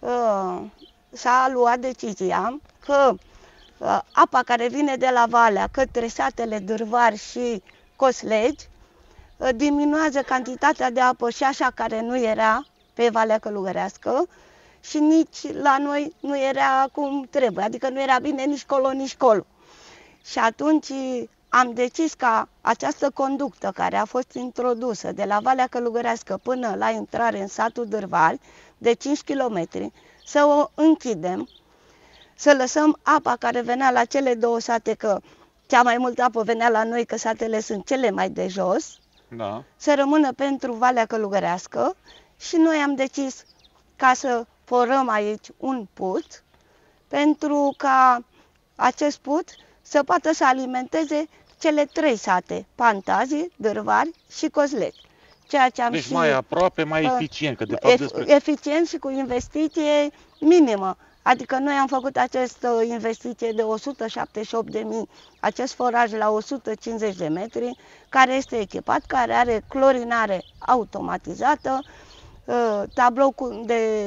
S2: s-a luat decizia că uh, apa care vine de la Valea către satele Dârvari și Coslegi uh, diminuează cantitatea de apă și așa care nu era pe Valea Călugărească și nici la noi nu era cum trebuie, adică nu era bine nici colo, nici colo. Și atunci am decis ca această conductă care a fost introdusă de la Valea Călugărească până la intrare în satul Dârvari, de cinci kilometri, să o închidem, să lăsăm apa care venea la cele două sate, că cea mai multă apă venea la noi, că satele sunt cele mai de jos,
S1: da.
S2: Să rămână pentru Valea Călugărească și noi am decis ca să forăm aici un put, pentru ca acest put să poată să alimenteze cele trei sate, Pantazii, Dârvari și Coslegi. Ceea ce am
S1: deci
S2: și,
S1: mai aproape, mai
S2: uh,
S1: eficient. Că de fapt despre...
S2: Eficient și cu investiție minimă. Adică noi am făcut această investiție de o sută șaptezeci și opt de mii, acest foraj la o sută cincizeci de metri, care este echipat, care are clorinare automatizată, tablou de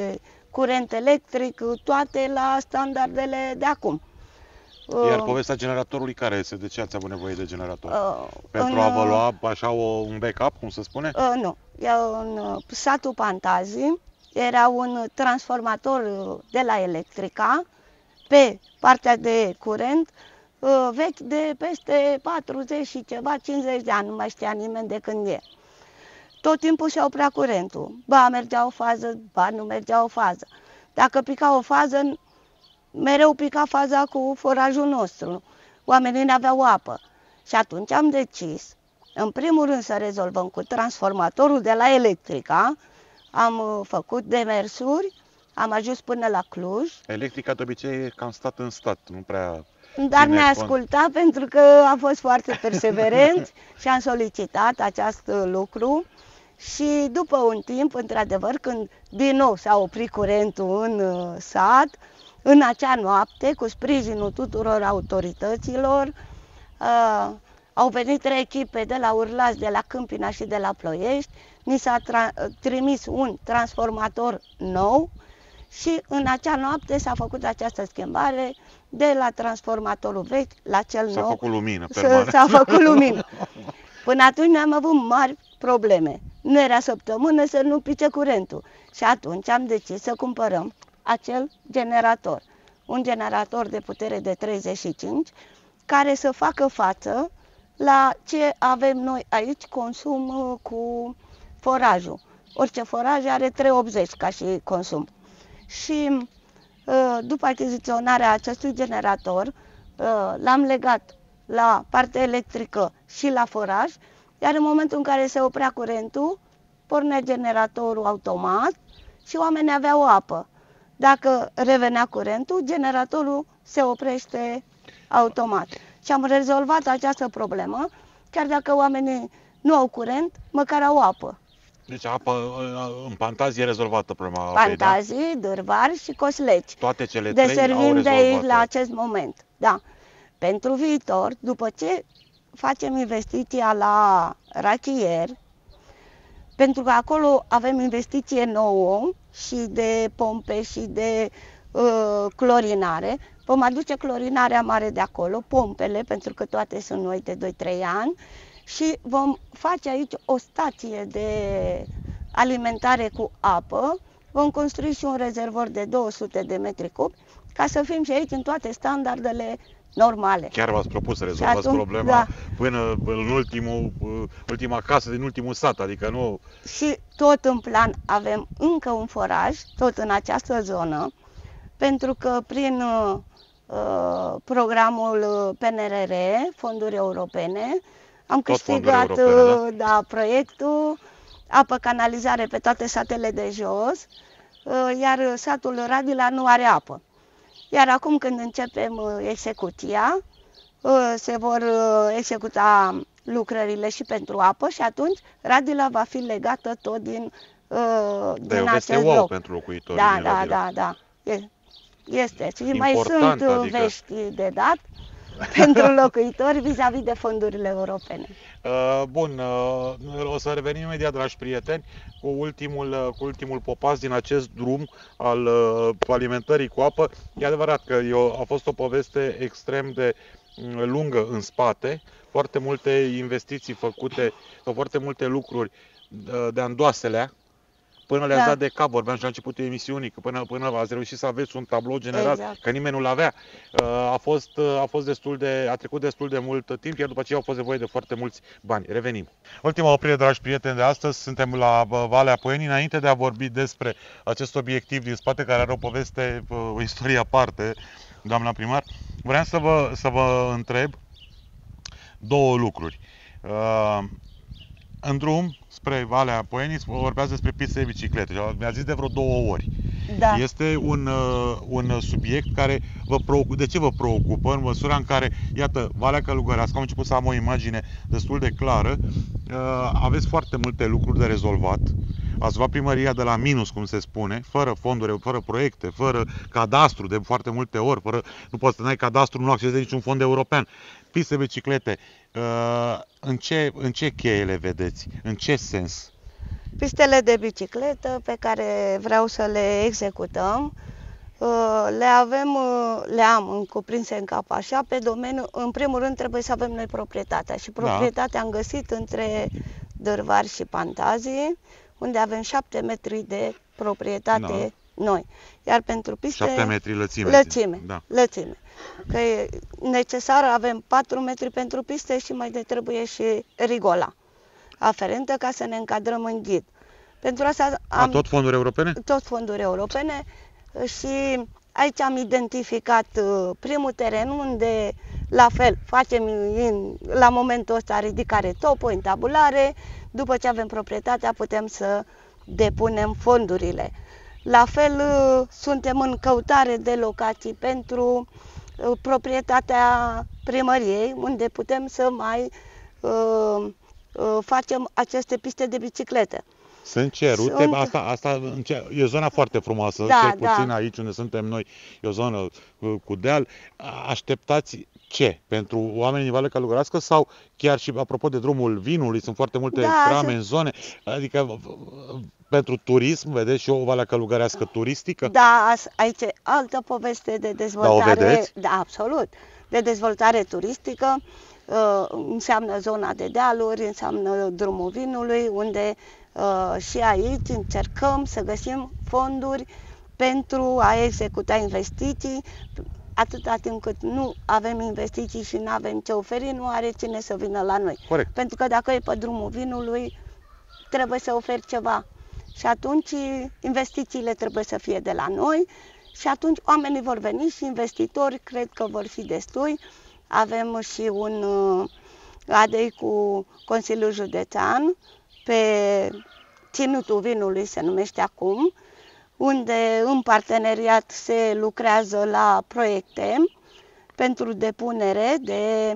S2: curent electric, toate la standardele de acum.
S1: Iar povestea generatorului care este? De ce ați avut nevoie de generator?
S2: Uh,
S1: Pentru
S2: în,
S1: a vă lua așa o, un backup, cum se spune?
S2: Uh, nu. E în satul Pantazi era un transformator de la Electrica pe partea de curent uh, vechi de peste patruzeci și ceva, cincizeci de ani, nu mai știa nimeni de când e. Tot timpul se oprea curentul. Ba mergea o fază, ba nu mergea o fază. Dacă pica o fază, mereu pica faza cu forajul nostru. Oamenii n-aveau apă. Și atunci am decis, în primul rând, să rezolvăm cu transformatorul de la Electrica. Am făcut demersuri, am ajuns până la Cluj.
S1: Electrica de obicei e cam stat în stat, nu prea...
S2: Dar ne-a ascultat pentru că a fost foarte perseverent și am solicitat acest lucru. Și după un timp, într-adevăr, când din nou s-a oprit curentul în sat, în acea noapte, cu sprijinul tuturor autorităților, uh, au venit trei echipe de la Urlați, de la Câmpina și de la Ploiești, ni s-a trimis un transformator nou și în acea noapte s-a făcut această schimbare de la transformatorul vechi la cel nou.
S1: S-a făcut lumină, permanent.
S2: S-a făcut lumină. Până atunci ne-am avut mari probleme. Nu era săptămână să nu pice curentul. Și atunci am decis să cumpărăm acel generator. Un generator de putere de treizeci și cinci care să facă față la ce avem noi aici, consum cu forajul. Orice foraj are trei virgulă optzeci ca și consum. Și după achiziționarea acestui generator, l-am legat la partea electrică și la foraj, iar în momentul în care se oprea curentul, pornea generatorul automat și oamenii aveau apă. Dacă revenea curentul, generatorul se oprește automat. Și am rezolvat această problemă, chiar dacă oamenii nu au curent, măcar au apă.
S1: Deci apă în Pantazi e rezolvată problema
S2: apei, Pantazi, da? Dârvari și Cosleci.
S1: Toate cele trei
S2: deservim
S1: au rezolvat.
S2: de aici la acest moment. Da. Pentru viitor, după ce facem investiția la Rachier, pentru că acolo avem investiție nouă și de pompe și de uh, clorinare, vom aduce clorinarea mare de acolo, pompele, pentru că toate sunt noi de doi trei ani, și vom face aici o stație de alimentare cu apă, vom construi și un rezervor de două sute de metri cubi, ca să fim și aici în toate standardele normale.
S1: Chiar v-ați propus să rezolvați atunci, problema da. până în ultimul, ultima casă din ultimul sat, adică nu...
S2: Și tot în plan avem încă un foraj, tot în această zonă, pentru că prin uh, programul P N R R, fonduri europene, am tot câștigat europene, da? Da, proiectul apă canalizare pe toate satele de jos, uh, iar satul Radila nu are apă. Iar acum când începem execuția, se vor executa lucrările și pentru apă și atunci Radila va fi legată tot din, din
S1: da,
S2: acest
S1: wow
S2: loc.
S1: Pentru locuitorii
S2: da,
S1: din
S2: da,
S1: Radila.
S2: da, da, este. Și
S1: important,
S2: mai sunt
S1: adică...
S2: vești de dat pentru locuitori vis-a-vis de fondurile europene.
S1: Uh, bun, uh, o să revenim imediat, dragi prieteni, cu ultimul, uh, cu ultimul popas din acest drum al uh, alimentării cu apă. E adevărat că eu, a fost o poveste extrem de lungă în spate, foarte multe investiții făcute, foarte multe lucruri uh, de andoaselea, până le-ați da. dat de cap, vorbeam și la începutul emisiunii, că până, până ați reușit să aveți un tablou general, exact. Că nimeni nu-l avea. A fost, a fost destul de, a trecut destul de mult timp, iar după aceea au fost nevoie de foarte mulți bani. Revenim. Ultima oprire, dragi prieteni, de astăzi, suntem la Valea Poieni. Înainte de a vorbi despre acest obiectiv din spate, care are o poveste, o istorie aparte, doamna primar, vreau să vă, să vă întreb două lucruri. În drum spre Valea Poieni vorbeați despre piste de biciclete. Mi-a zis de vreo două ori.
S2: Da.
S1: Este un, un subiect care vă preocupă. De ce vă preocupă? În măsura în care, iată, Valea Călugărească, am început să am o imagine destul de clară, aveți foarte multe lucruri de rezolvat. Ați luat primăria de la minus, cum se spune, fără fonduri, fără proiecte, fără cadastru de foarte multe ori, fără, nu poți să n-ai cadastru, nu accesezi niciun fond european. Piste de biciclete, în ce, în ce cheie le vedeți? În ce sens?
S2: Pistele de bicicletă pe care vreau să le executăm, le avem, le am cuprinse în cap așa, pe domeniu, în primul rând trebuie să avem noi proprietatea și proprietatea da. Am găsit între Dârvari și Pantazii, unde avem șapte metri de proprietate da. Noi, iar pentru piste...
S1: șapte metri lățime.
S2: Lățime,
S1: da.
S2: lățime. Că e necesar, avem patru metri pentru piste și mai de trebuie și rigola aferentă ca să ne încadrăm în ghid. Pentru asta am...
S1: A, tot fonduri europene?
S2: Tot fonduri europene și aici am identificat primul teren unde, la fel, facem în, la momentul ăsta ridicare topo, întabulare, după ce avem proprietatea putem să depunem fondurile. La fel, suntem în căutare de locații pentru proprietatea primăriei, unde putem să mai uh, uh, facem aceste piste de bicicletă.
S1: Sunt cerute, Sunt... asta, asta e o zonă foarte frumoasă,
S2: da,
S1: cel puțin
S2: da.
S1: Aici unde suntem noi, e o zonă cu deal. Așteptați ce? Pentru oamenii din Valea Călugărească sau chiar și apropo de drumul vinului, sunt foarte multe
S2: da,
S1: trame
S2: sunt...
S1: în zone, adică pentru turism, vedeți, și o Valea Călugărească turistică?
S2: Da, aici e altă poveste de dezvoltare.
S1: Da, o vedeți?
S2: Da, absolut. De dezvoltare turistică, uh, înseamnă zona de dealuri, înseamnă drumul vinului, unde uh, și aici încercăm să găsim fonduri pentru a executa investiții. Atâta timp cât nu avem investiții și nu avem ce oferi, nu are cine să vină la noi.
S1: Corect.
S2: Pentru că dacă e pe drumul vinului, trebuie să oferi ceva. Și atunci investițiile trebuie să fie de la noi și atunci oamenii vor veni și investitori cred că vor fi destui. Avem și un A D I cu Consiliul Județean pe Ținutul Vinului, se numește acum, unde în parteneriat se lucrează la proiecte pentru depunere de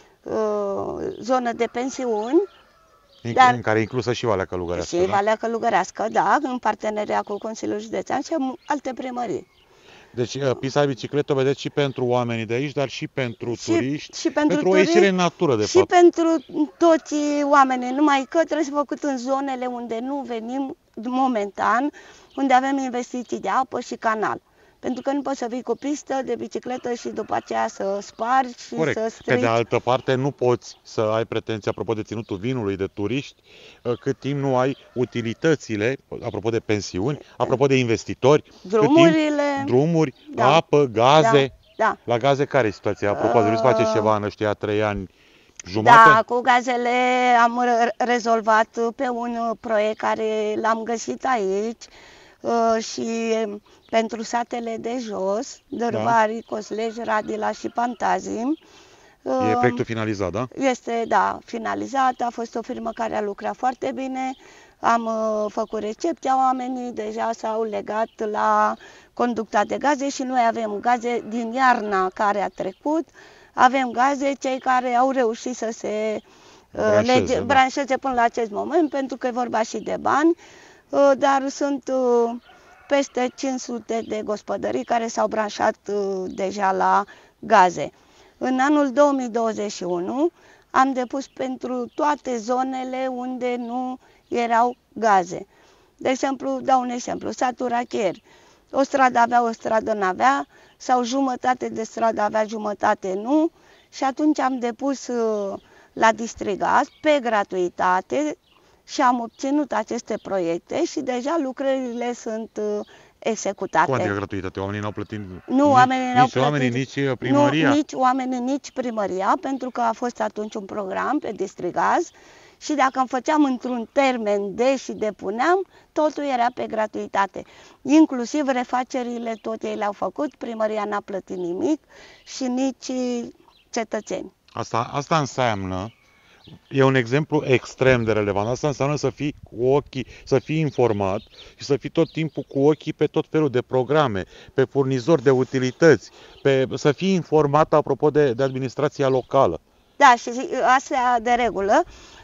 S2: uh, zonă de pensiuni.
S1: În, dar, în care e inclusă și Valea Călugărească.
S2: Și
S1: da?
S2: Valea Călugărească, da, în parteneriat cu Consiliul Județean și alte primării.
S1: Deci pista de bicicletă o vedeți și pentru oamenii de aici, dar și pentru
S2: și,
S1: turiști,
S2: și pentru,
S1: pentru o ieșire în natură, de
S2: și
S1: fapt.
S2: Și pentru toți oamenii, numai că trebuie să făcut în zonele unde nu venim momentan, unde avem investiții de apă și canal. Pentru că nu poți să vii cu pistă de bicicletă și după aceea să spargi și
S1: Corect.
S2: să strici.
S1: Pe de altă parte, nu poți să ai pretenții, apropo de Ținutul Vinului, de turiști, cât timp nu ai utilitățile, apropo de pensiuni, apropo de investitori,
S2: drumurile,
S1: timp, drumuri,
S2: da.
S1: apă, gaze.
S2: Da. Da.
S1: La gaze care e situația? Apropo, ați vrut să faceți ceva în ăștia trei ani jumate?
S2: Da, cu gazele am rezolvat pe un proiect care l-am găsit aici și pentru satele de jos, Dârvari, da. Coslej, Radila și Pantazii.
S1: E proiectul finalizat, da?
S2: Este, da, finalizat. A fost o firmă care a lucrat foarte bine. Am uh, făcut recepția, oamenii deja s-au legat la conducta de gaze și noi avem gaze din iarna care a trecut. Avem gaze, cei care au reușit să se uh, branșeze, lege, da. branșeze până la acest moment, pentru că e vorba și de bani, uh, dar sunt uh, peste cinci sute de gospodării care s-au branșat uh, deja la gaze. În anul două mii douăzeci și unu am depus pentru toate zonele unde nu erau gaze. De exemplu, dau un exemplu, satul Rachieri. O stradă avea, o stradă n-avea, sau jumătate de stradă avea, jumătate nu. Și atunci am depus uh, la Distrigaz pe gratuitate și am obținut aceste proiecte și deja lucrările sunt uh, executate.
S1: Cu adică gratuitate? Oamenii n-au plătit
S2: nu,
S1: nici,
S2: oamenii
S1: nici
S2: n-au plătit.
S1: oamenii, nici primăria?
S2: Nu, nici oamenii, nici primăria, pentru că a fost atunci un program pe Distrigaz și dacă îmi făceam într-un termen de și depuneam, totul era pe gratuitate. Inclusiv refacerile tot ei le-au făcut, primăria n-a plătit nimic și nici cetățeni.
S1: Asta, asta înseamnă, e un exemplu extrem de relevant, asta înseamnă să fii cu ochii, să fii informat și să fii tot timpul cu ochii pe tot felul de programe, pe furnizori de utilități, pe, să fii informat apropo de, de administrația locală.
S2: Da, și asta de regulă.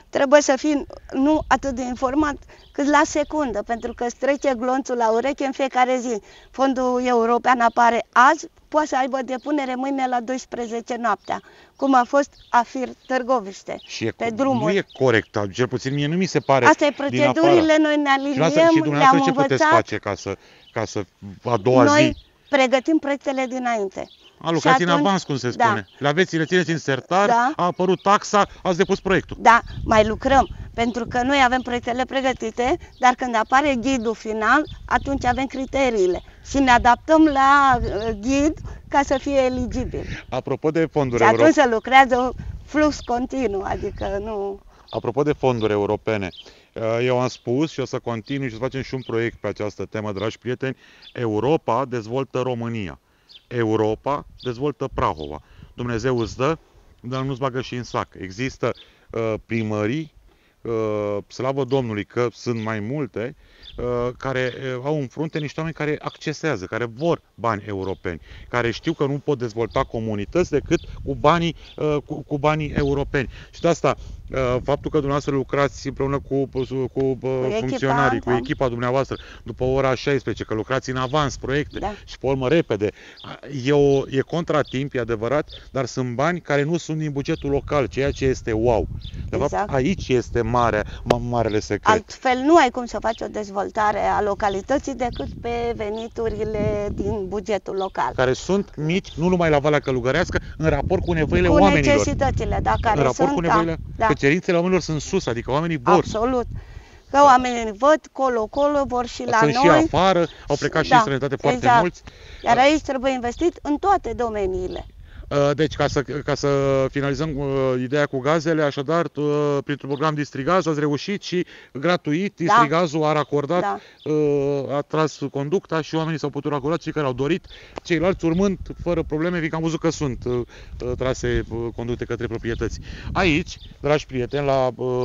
S2: trebuie să fii nu atât de informat cât la secundă, pentru că îți trece glonțul la ureche în fiecare zi. Fondul european apare azi, poate să aibă depunere mâine la douăsprezece noaptea, cum a fost Afir Târgoviște,
S1: Și e,
S2: pe drumuri.
S1: nu e corect, cel puțin mie nu mi se pare.
S2: Asta e procedurile, noi ne aliniem,
S1: și
S2: le-am
S1: dumneavoastră ce puteți
S2: învățat.
S1: face ca să, ca să a doua
S2: Noi
S1: zi?
S2: pregătim proiectele dinainte.
S1: A lucrat
S2: Și
S1: în
S2: atunci-
S1: avans, cum se
S2: da.
S1: spune. Le aveți, le țineți în sertar,
S2: Da.
S1: a apărut taxa, ați depus proiectul.
S2: Da, mai lucrăm, pentru că noi avem proiectele pregătite, dar când apare ghidul final, atunci avem criteriile și ne adaptăm la uh, ghid ca să fie eligibil.
S1: Apropo de fonduri
S2: Și atunci
S1: europene,
S2: se lucrează flux continuu, adică nu...
S1: apropo de fonduri europene, eu am spus și o să continui și să facem și un proiect pe această temă, dragi prieteni. Europa dezvoltă România. Europa dezvoltă Prahova. Dumnezeu îți dă, dar nu-ți bagă și în sac. Există uh, primării, uh, slavă Domnului că sunt mai multe, uh, care uh, au în frunte niște oameni care accesează, care vor bani europeni, care știu că nu pot dezvolta comunități decât cu banii, uh, cu, cu banii europeni. Și de asta, uh, faptul că dumneavoastră lucrați împreună cu, cu, cu uh, funcționarii, cu
S2: da.
S1: echipa dumneavoastră, după ora șaisprezece, că lucrați în avans proiecte
S2: Da.
S1: și pe urmă repede, e, o, e contratimp, e adevărat, dar sunt bani care nu sunt din bugetul local, ceea ce este wow. De fapt,
S2: Exact.
S1: aici este mare, ma- marele secret.
S2: Altfel nu ai cum să faci o dezvoltare a localității decât pe veniturile din bugetul local.
S1: Care sunt mici, nu numai la Valea Călugărească, în raport cu nevoile
S2: Cu
S1: oamenilor.
S2: necesitățile, da, care
S1: În raport
S2: sunt,
S1: cu nevoile,
S2: da,
S1: că
S2: da,
S1: cerințele oamenilor sunt sus, adică oamenii vor.
S2: absolut. Că oamenii văd colo-colo, vor și la
S1: Sunt
S2: noi.
S1: și afară, au plecat și
S2: Da,
S1: în străinătate foarte
S2: exact.
S1: mulți.
S2: Iar aici trebuie investit în toate domeniile.
S1: Deci, ca să, ca să finalizăm uh, ideea cu gazele, așadar, uh, printr-un program Distrigaz ați reușit și gratuit, Distrigazul a racordat,
S2: Da.
S1: uh, a tras conducta și oamenii s-au putut racorda, cei care au dorit, ceilalți urmând, fără probleme, fiindcă am văzut că sunt uh, uh, trase uh, conducte către proprietăți. Aici, dragi prieteni, la uh,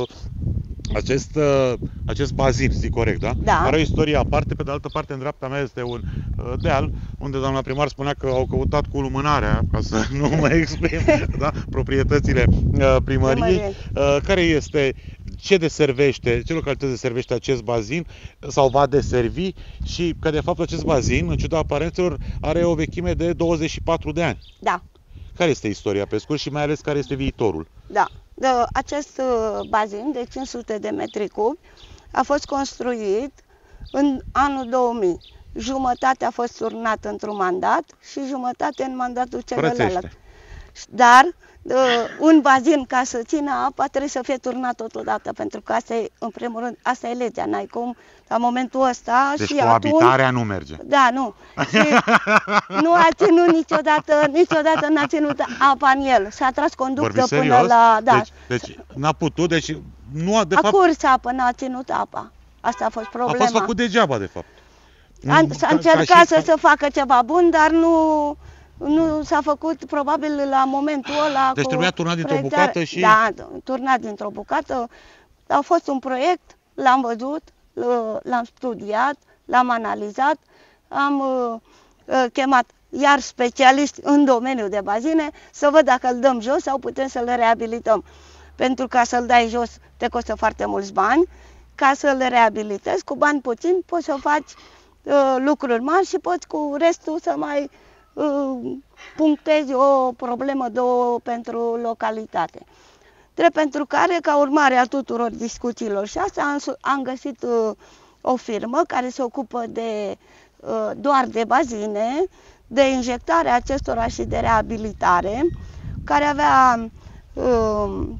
S1: acest, uh, acest bazin, zic corect, da?
S2: Da.
S1: Are o istorie aparte, pe de altă parte, în dreapta mea este un uh, deal, unde doamna primar spunea că au căutat cu lumânarea, ca să nu mă exprim, da? Proprietățile uh, primăriei.
S2: Primăriei.
S1: Uh, care este, ce deservește, ce localități deservește acest bazin sau va deservi și că de fapt acest bazin, în ciuda aparențelor, are o vechime de douăzeci și patru de ani.
S2: Da,
S1: Care este istoria pe scurt și mai ales care este viitorul?
S2: da. De, acest uh, bazin de cinci sute de metri cubi a fost construit în anul două mii. Jumătate a fost turnat într-un mandat și jumătate în mandatul celălalt.
S1: Frățește.
S2: Dar uh, un bazin, ca să țină apa, trebuie să fie turnat totodată, pentru că asta e, în primul rând, asta e legea, n-ai cum, la momentul ăsta
S1: Deci
S2: și
S1: coabitarea
S2: atunci...
S1: nu merge.
S2: Da, nu. Și nu a ținut niciodată, niciodată n-a ținut apa în el. S-a tras conductă
S1: Vorbiți
S2: până
S1: serios?
S2: la... Da.
S1: Deci, deci n-a putut, deci nu a, de
S2: a
S1: fapt,
S2: curs apă, n-a ținut apa. Asta a fost
S1: a
S2: problema.
S1: fost făcut degeaba, de fapt.
S2: A,
S1: Ca-
S2: s-a
S1: ca
S2: încercat
S1: și-
S2: să se facă ceva bun, dar nu, nu s-a făcut probabil la momentul ăla.
S1: Deci
S2: cu
S1: trebuia turnat dintr-o
S2: proiectarea.
S1: bucată și-
S2: Da, turnat dintr-o bucată. A fost un proiect, l-am văzut, l- l-am studiat, l-am analizat, am uh, uh, chemat iar specialiști în domeniul de bazine să văd dacă îl dăm jos sau putem să-l reabilităm. Pentru ca să-l dai jos te costă foarte mulți bani, ca să-l reabilitezi cu bani puțini poți să faci uh, lucruri mari și poți cu restul să mai uh, punctezi o problemă, două pentru localitate. Drept pentru care, ca urmare a tuturor discuțiilor și asta, am, su- am găsit uh, o firmă care se ocupă de uh, doar de bazine, de injectare acestora și de reabilitare, care avea um,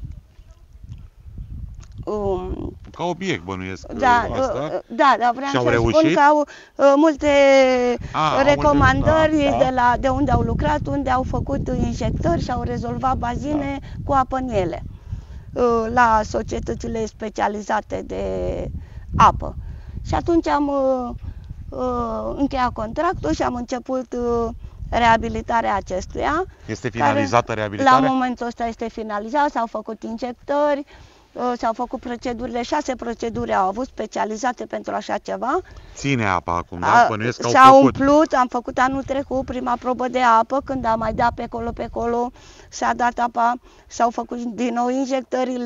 S2: um,
S1: Ca obiect, bănuiesc,
S2: da,
S1: asta.
S2: uh, da, da, vreau
S1: Și-au
S2: să spun
S1: reușit?
S2: că au uh, multe
S1: A, au
S2: recomandări
S1: multe, da, da.
S2: de, la, de unde au lucrat, unde au făcut injectări și au rezolvat bazine
S1: Da.
S2: cu apă în ele, uh, la societățile specializate de apă. Și atunci am uh, uh, încheiat contractul și am început uh, reabilitarea acestuia.
S1: Este finalizată
S2: care,
S1: reabilitarea?
S2: La momentul ăsta este finalizat, s-au făcut injectări, uh, s-au făcut procedurile, șase proceduri au avut specializate pentru așa ceva.
S1: Ține apa acum, da?
S2: A,
S1: Bănuiesc că au
S2: S-a
S1: făcut.
S2: umplut, am făcut anul trecut prima probă de apă, când am mai dat pe acolo, pe acolo, s-a dat apa, s-au făcut din nou injectările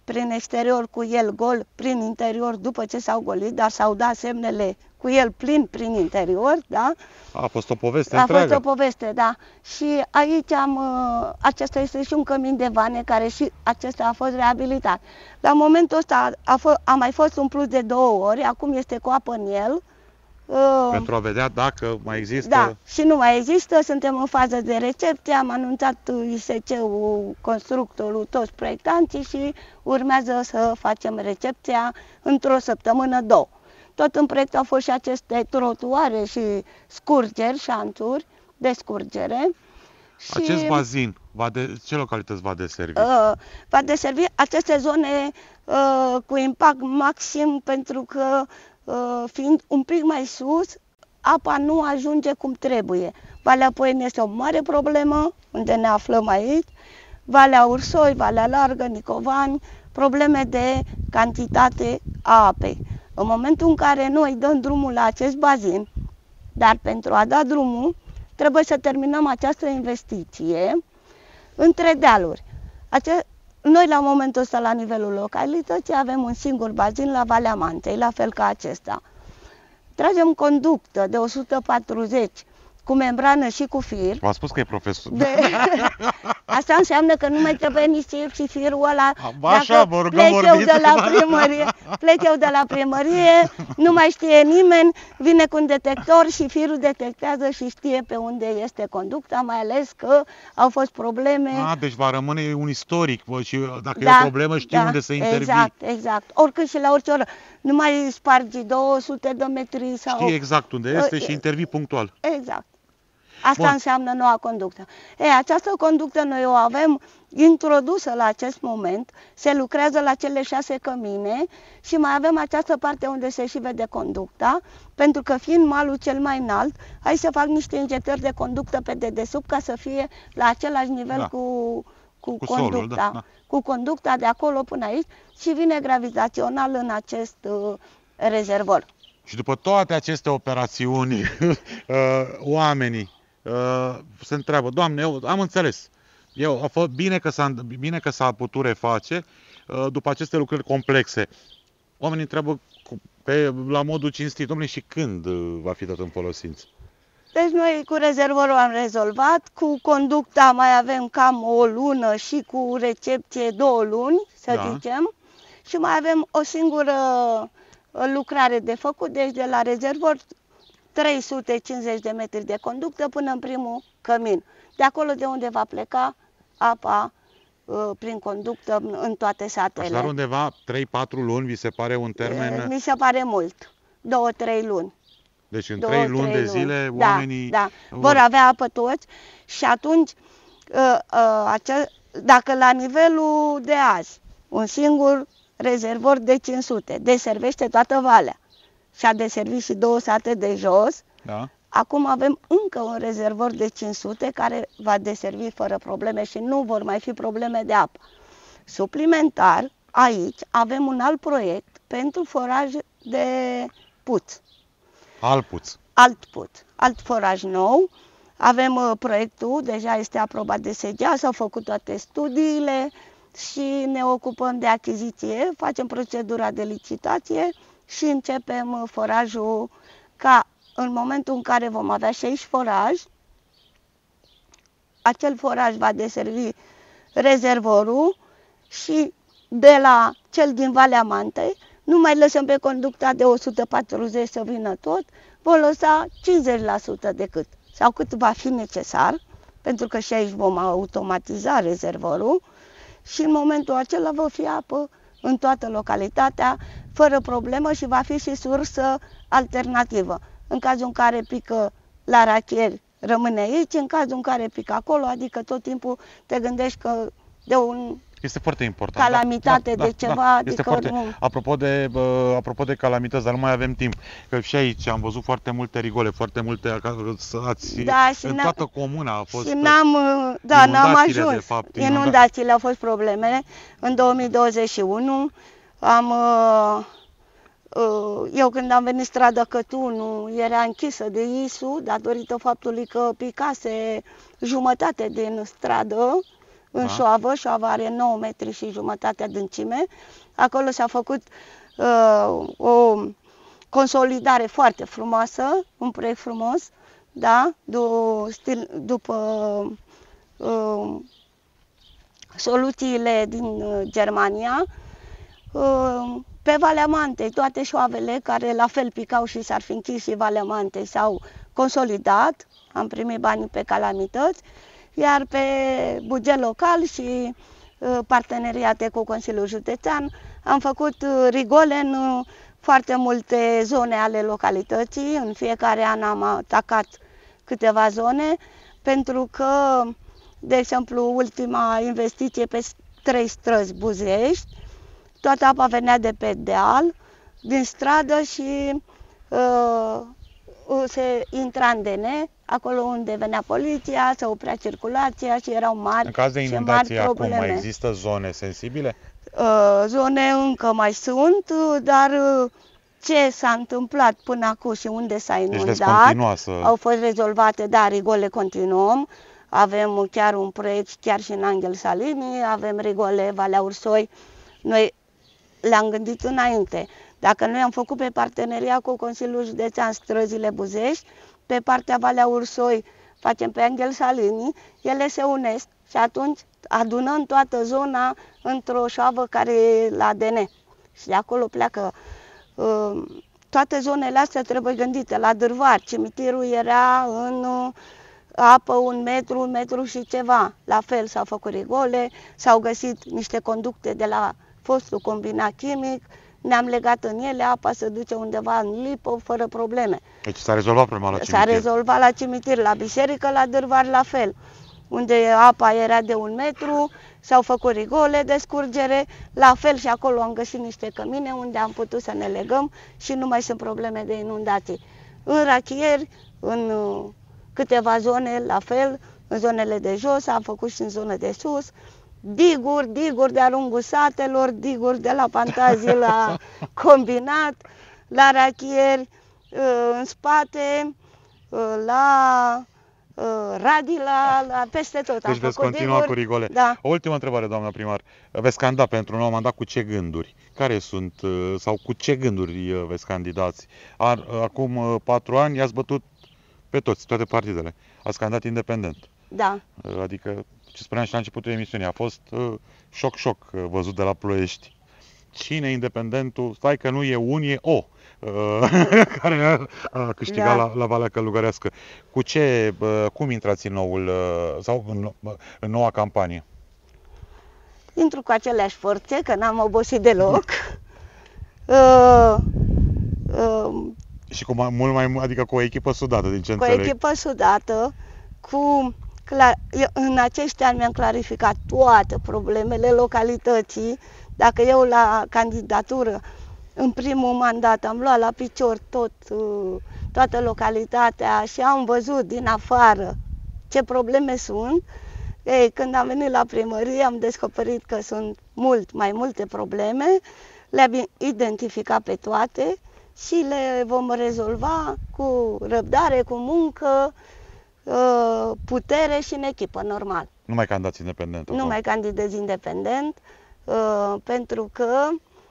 S2: prin exterior cu el gol, prin interior după ce s-au golit, dar s-au dat semnele cu el plin prin interior, da?
S1: A fost o poveste
S2: A
S1: întreagă.
S2: fost o poveste, da. Și aici am, uh, acesta este și un cămin de vane care și acesta a fost reabilitat. La momentul ăsta a, f- a mai fost umplut de două ori, acum este cu apă în el. Uh,
S1: Pentru a vedea dacă mai există...
S2: Da, și nu mai există, suntem în fază de recepție, am anunțat I S C-ul, constructorul, toți proiectanții și urmează să facem recepția într-o săptămână, două. Tot în proiect au fost și aceste trotuare și scurgeri, șanțuri de scurgere. Și,
S1: Acest bazin, va de... ce localități va deservi?
S2: uh, va deservi aceste zone uh, cu impact maxim pentru că uh, fiind un pic mai sus, apa nu ajunge cum trebuie. Valea Poieni este o mare problemă, unde ne aflăm aici, Valea Ursoi, Valea Largă, Nicovani, probleme de cantitate a apei. În momentul în care noi dăm drumul la acest bazin, dar pentru a da drumul, trebuie să terminăm această investiție între dealuri. Ace- Noi la momentul ăsta, la nivelul localității, avem un singur bazin la Valea Mantei, la fel ca acesta. Tragem conductă de o sută patruzeci cu membrană și cu fir.
S1: V-am spus că e profesor.
S2: De... Asta înseamnă că nu mai trebuie nici fir și firul ăla.
S1: Așa, vă rugăm,
S2: plec eu
S1: vorbiți.
S2: de la primărie, plec eu de la primărie, nu mai știe nimeni, vine cu un detector și firul detectează și știe pe unde este conducta, mai ales că au fost probleme.
S1: A, deci va rămâne un istoric bă, și dacă
S2: Da,
S1: e o problemă știu
S2: da,
S1: unde să intervii.
S2: Exact, exact. Oricând și la orice oră. Nu mai spargi două sute de metri sau...
S1: Știi exact unde este
S2: Uh,
S1: și intervii punctual.
S2: Exact. Asta
S1: Bun.
S2: înseamnă noua conductă. E, această conductă noi o avem introdusă la acest moment, se lucrează la cele șase cămine și mai avem această parte unde se și vede conducta, pentru că fiind malul cel mai înalt, aici se fac niște injectări de conductă pe dedesubt ca să fie la același nivel
S1: Da.
S2: cu, cu,
S1: Cu
S2: conducta.
S1: solul, da, da.
S2: Cu conducta de acolo până aici și vine gravitațional în acest uh, rezervor.
S1: Și după toate aceste operațiuni, uh, oamenii uh, se întreabă, Doamne, eu am înțeles, eu, a fost bine că s-a, bine că s-a putut reface uh, după aceste lucrări complexe. Oamenii întreabă cu- pe, la modul cinstit, domnule, și când uh, va fi dat în folosință?
S2: Deci noi cu rezervorul am rezolvat, cu conducta mai avem cam o lună și cu recepție două luni, să
S1: Da.
S2: zicem, și mai avem o singură uh, lucrare de făcut, deci de la rezervor trei sute cincizeci de metri de conductă până în primul cămin. De acolo de unde va pleca apa uh, prin conductă în toate satele.
S1: Așadar undeva trei patru luni vi se pare un termen,
S2: Uh, Mi se pare mult, două trei luni.
S1: deci în
S2: Două,
S1: trei luni
S2: trei
S1: de zile
S2: Da,
S1: oamenii
S2: da.
S1: vor-
S2: vor avea apă toți și atunci, uh, uh, acea, dacă la nivelul de azi, un singur rezervor de cinci sute deservește toată valea și a deservit și două sate de jos,
S1: Da?
S2: acum avem încă un rezervor de cinci sute care va deservi fără probleme și nu vor mai fi probleme de apă. Suplimentar, aici avem un alt proiect pentru foraj de puț.
S1: Alpuț.
S2: Alt put, alt foraj nou. Avem uh, proiectul, deja este aprobat de S G A, s-au făcut toate studiile și ne ocupăm de achiziție, facem procedura de licitație și începem uh, forajul ca în momentul în care vom avea și aici foraj, acel foraj va deservi rezervorul și de la cel din Valea Mantei nu mai lăsăm pe conducta de o sută patruzeci să vină tot, vom lăsa cincizeci la sută decât, sau cât va fi necesar, pentru că și aici vom automatiza rezervorul și în momentul acela va fi apă în toată localitatea, fără problemă și va fi și sursă alternativă. În cazul în care pică la Rachieri, rămâne aici, în cazul în care pică acolo, adică tot timpul te gândești că de un
S1: Este foarte important.
S2: calamitate de ceva,
S1: Este
S2: adică
S1: foarte...
S2: nu...
S1: Apropo de, uh, apropo de calamități, dar nu mai avem timp, că și aici am văzut foarte multe rigole, foarte multe, ați,
S2: Da, și
S1: în
S2: n-am-
S1: toată comuna a fost...
S2: Și n-am, da, n-am
S1: inundațiile,
S2: ajuns.
S1: de fapt, inunda-
S2: Inundațiile au fost problemele. În două mii douăzeci și unu am, uh, uh, eu când am venit strada Cătunu, era închisă de I S U, datorită faptului că picase jumătate din stradă în
S1: Da.
S2: șoavă. Șoava are nouă metri și jumătate adâncime. Acolo s-a făcut uh, o consolidare foarte frumoasă, un proiect frumos, da, du- stil, după uh, soluțiile din uh, Germania. Uh, pe Valea Mantei, toate șoavele care la fel picau și s-ar fi închis și Valea Mantei s-au consolidat, am primit banii pe calamități, iar pe buget local și uh, parteneriate cu Consiliul Județean am făcut uh, rigole în uh, foarte multe zone ale localității. În fiecare an am atacat câteva zone, pentru că, de exemplu, ultima investiție pe trei străzi Buzești, toată apa venea de pe deal, din stradă și uh, se intra în D N, acolo unde venea poliția, se oprea circulația și erau mari
S1: În caz de
S2: și
S1: inundație
S2: mari
S1: acum,
S2: probleme.
S1: mai există zone sensibile?
S2: Uh, zone încă mai sunt, dar uh, ce s-a întâmplat până acum și unde s-a
S1: Deci veți
S2: inundat,
S1: continua să...
S2: au fost rezolvate, da, rigole continuăm. Avem chiar un proiect chiar și în Anghel Salini, avem rigole Valea Ursoi. Noi le-am gândit înainte. Dacă noi am făcut pe parteneria cu Consiliul Județean străzile Buzești, pe partea Valea Ursoi facem pe Anghel Salini, ele se unesc și atunci adunăm toată zona într-o șoavă care e la D N. Și de acolo pleacă. Uh, toate zonele astea trebuie gândite. La Dârvar, cimitirul era în uh, apă un metru, un metru și ceva. La fel s-au făcut rigole, s-au găsit niște conducte de la fostul combinat chimic, ne-am legat în ele, apa se duce undeva în Lipă fără probleme.
S1: Deci s-a rezolvat problema la cimitir.
S2: S-a rezolvat la cimitir, la biserică, la Dârvar la fel. Unde apa era de un metru, s-au făcut rigole de scurgere, la fel și acolo am găsit niște cămine unde am putut să ne legăm și nu mai sunt probleme de inundații. În Rachieri, în câteva zone, la fel, în zonele de jos, am făcut și în zone de sus, diguri, diguri de-a lungul satelor, diguri de la Pantazie la combinat, la Rachieri, în spate, la Radila, la peste tot.
S1: Deci veți continua
S2: diguri.
S1: cu rigole.
S2: Da.
S1: O ultimă întrebare, doamna primar. Veți candida pentru un nou mandat cu ce gânduri? Care sunt, sau cu ce gânduri veți candidați? Acum patru ani i-ați bătut pe toți, toate partidele. Ați candidat independent.
S2: Da.
S1: Adică, ce spuneam și la începutul emisiunii, a fost șoc-șoc văzut de la Ploiești. Cine e independentul? Stai că nu e un, e o. Care a câștigat da. la, la Valea Călugărească. Cu ce, cum intrați în noul, sau în, în noua campanie?
S2: Intru cu aceleași forțe, că n-am obosit deloc. uh, uh,
S1: Și cu mai, mult mai, adică cu o echipă sudată, din ce
S2: cu
S1: înțeleg.
S2: Cu o echipă sudată, cu, clar, eu, în acești ani mi-am clarificat toate problemele localității. Dacă eu la candidatură, în primul mandat, am luat la picior tot, toată localitatea și am văzut din afară ce probleme sunt, ei, când am venit la primărie am descoperit că sunt mult, mai multe probleme, le-am identificat pe toate și le vom rezolva cu răbdare, cu muncă, putere și în echipă, normal.
S1: Nu mai candidați independent?
S2: Nu mai candidez independent, pentru că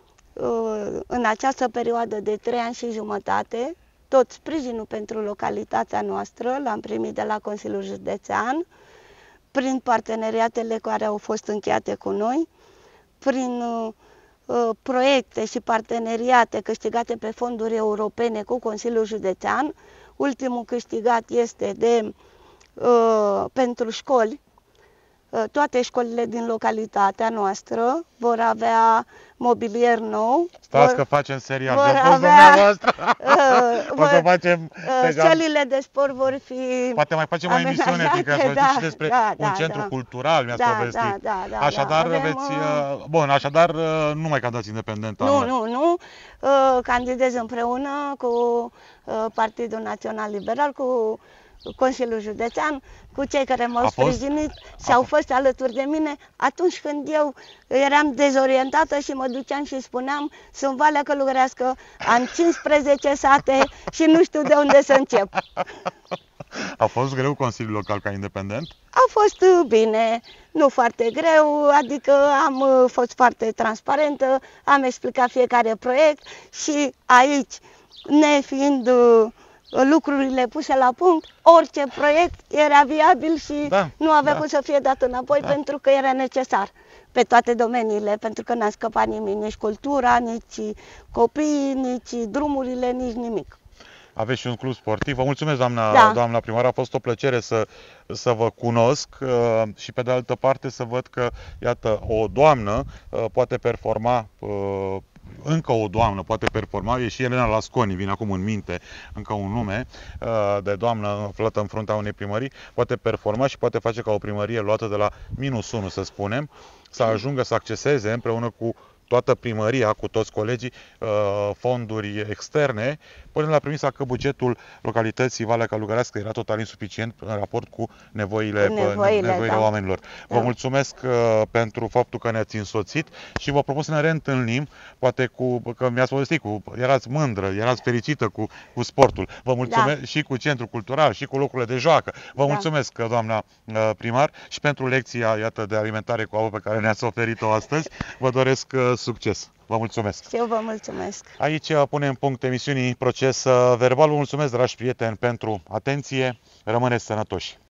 S2: în această perioadă de trei ani și jumătate, tot sprijinul pentru localitatea noastră l-am primit de la Consiliul Județean, prin parteneriatele care au fost încheiate cu noi, prin uh, proiecte și parteneriate câștigate pe fonduri europene cu Consiliul Județean. Ultimul câștigat este de, uh, pentru școli. Toate școlile din localitatea noastră vor avea mobilier nou.
S1: Stați
S2: vor,
S1: că facem serial,
S2: vor
S1: de-a fost
S2: avea,
S1: dumneavoastră.
S2: Uh,
S1: o
S2: vor,
S1: să facem...
S2: Uh, sălile de sport vor fi...
S1: Poate mai facem o emisiune, fiindcă ați
S2: da,
S1: și despre
S2: da,
S1: un
S2: da,
S1: centru
S2: da.
S1: cultural, mi-ați
S2: da,
S1: povestit.
S2: Da, da, da,
S1: așadar,
S2: da. Avem,
S1: veți... Uh, bun, așadar, uh, nu mai candidați independent.
S2: Nu, nu, nu. Uh, candidez împreună cu uh, Partidul Național Liberal, cu Consiliul Județean, cu cei care m-au sprijinit și au fost alături de mine atunci când eu eram dezorientată și mă duceam și spuneam: sunt Valea Călugărească, am cincisprezece sate și nu știu de unde să încep.
S1: A fost greu Consiliul Local ca independent?
S2: A fost uh, bine, nu foarte greu, adică am uh, fost foarte transparentă, am explicat fiecare proiect și aici, nefiind uh, lucrurile puse la punct, orice proiect era viabil și
S1: Da,
S2: nu avea
S1: da.
S2: cum să fie dat înapoi
S1: Da.
S2: pentru că era necesar pe toate domeniile, pentru că n-a scăpat nimic, nici cultura, nici copiii, nici drumurile, nici nimic.
S1: Aveți și un club sportiv. Vă mulțumesc, doamna,
S2: Da.
S1: doamna primar. A fost o plăcere să, să vă cunosc uh, și pe de altă parte să văd că, iată, o doamnă uh, poate performa, uh, încă o doamnă poate performa, e și Elena Lasconi, vine acum în minte încă un nume uh, de doamnă aflată în fruntea unei primării, poate performa și poate face ca o primărie luată de la minus unu, să spunem, să ajungă să acceseze împreună cu toată primăria, cu toți colegii, fonduri externe, până la premisa că bugetul localității Valea Călugărească era total insuficient în raport cu nevoile,
S2: Cu nevoile,
S1: nevoile
S2: da.
S1: oamenilor. Vă
S2: Da.
S1: mulțumesc pentru faptul că ne-ați însoțit și vă propun să ne reîntâlnim, poate cu, că mi-ați povestit, cu, erați mândră, erați fericită cu, cu sportul. Vă mulțumesc
S2: Da.
S1: și cu centrul cultural, și cu locurile de joacă. Vă
S2: Da.
S1: mulțumesc, doamna primar, și pentru lecția, iată, de alimentare cu apă pe care ne-ați oferit-o astăzi. Vă doresc succes. Vă mulțumesc.
S2: Și eu vă mulțumesc.
S1: Aici punem punct emisiunii Proces Verbal. Vă mulțumesc, dragi prieteni, pentru atenție. Rămâneți sănătoși.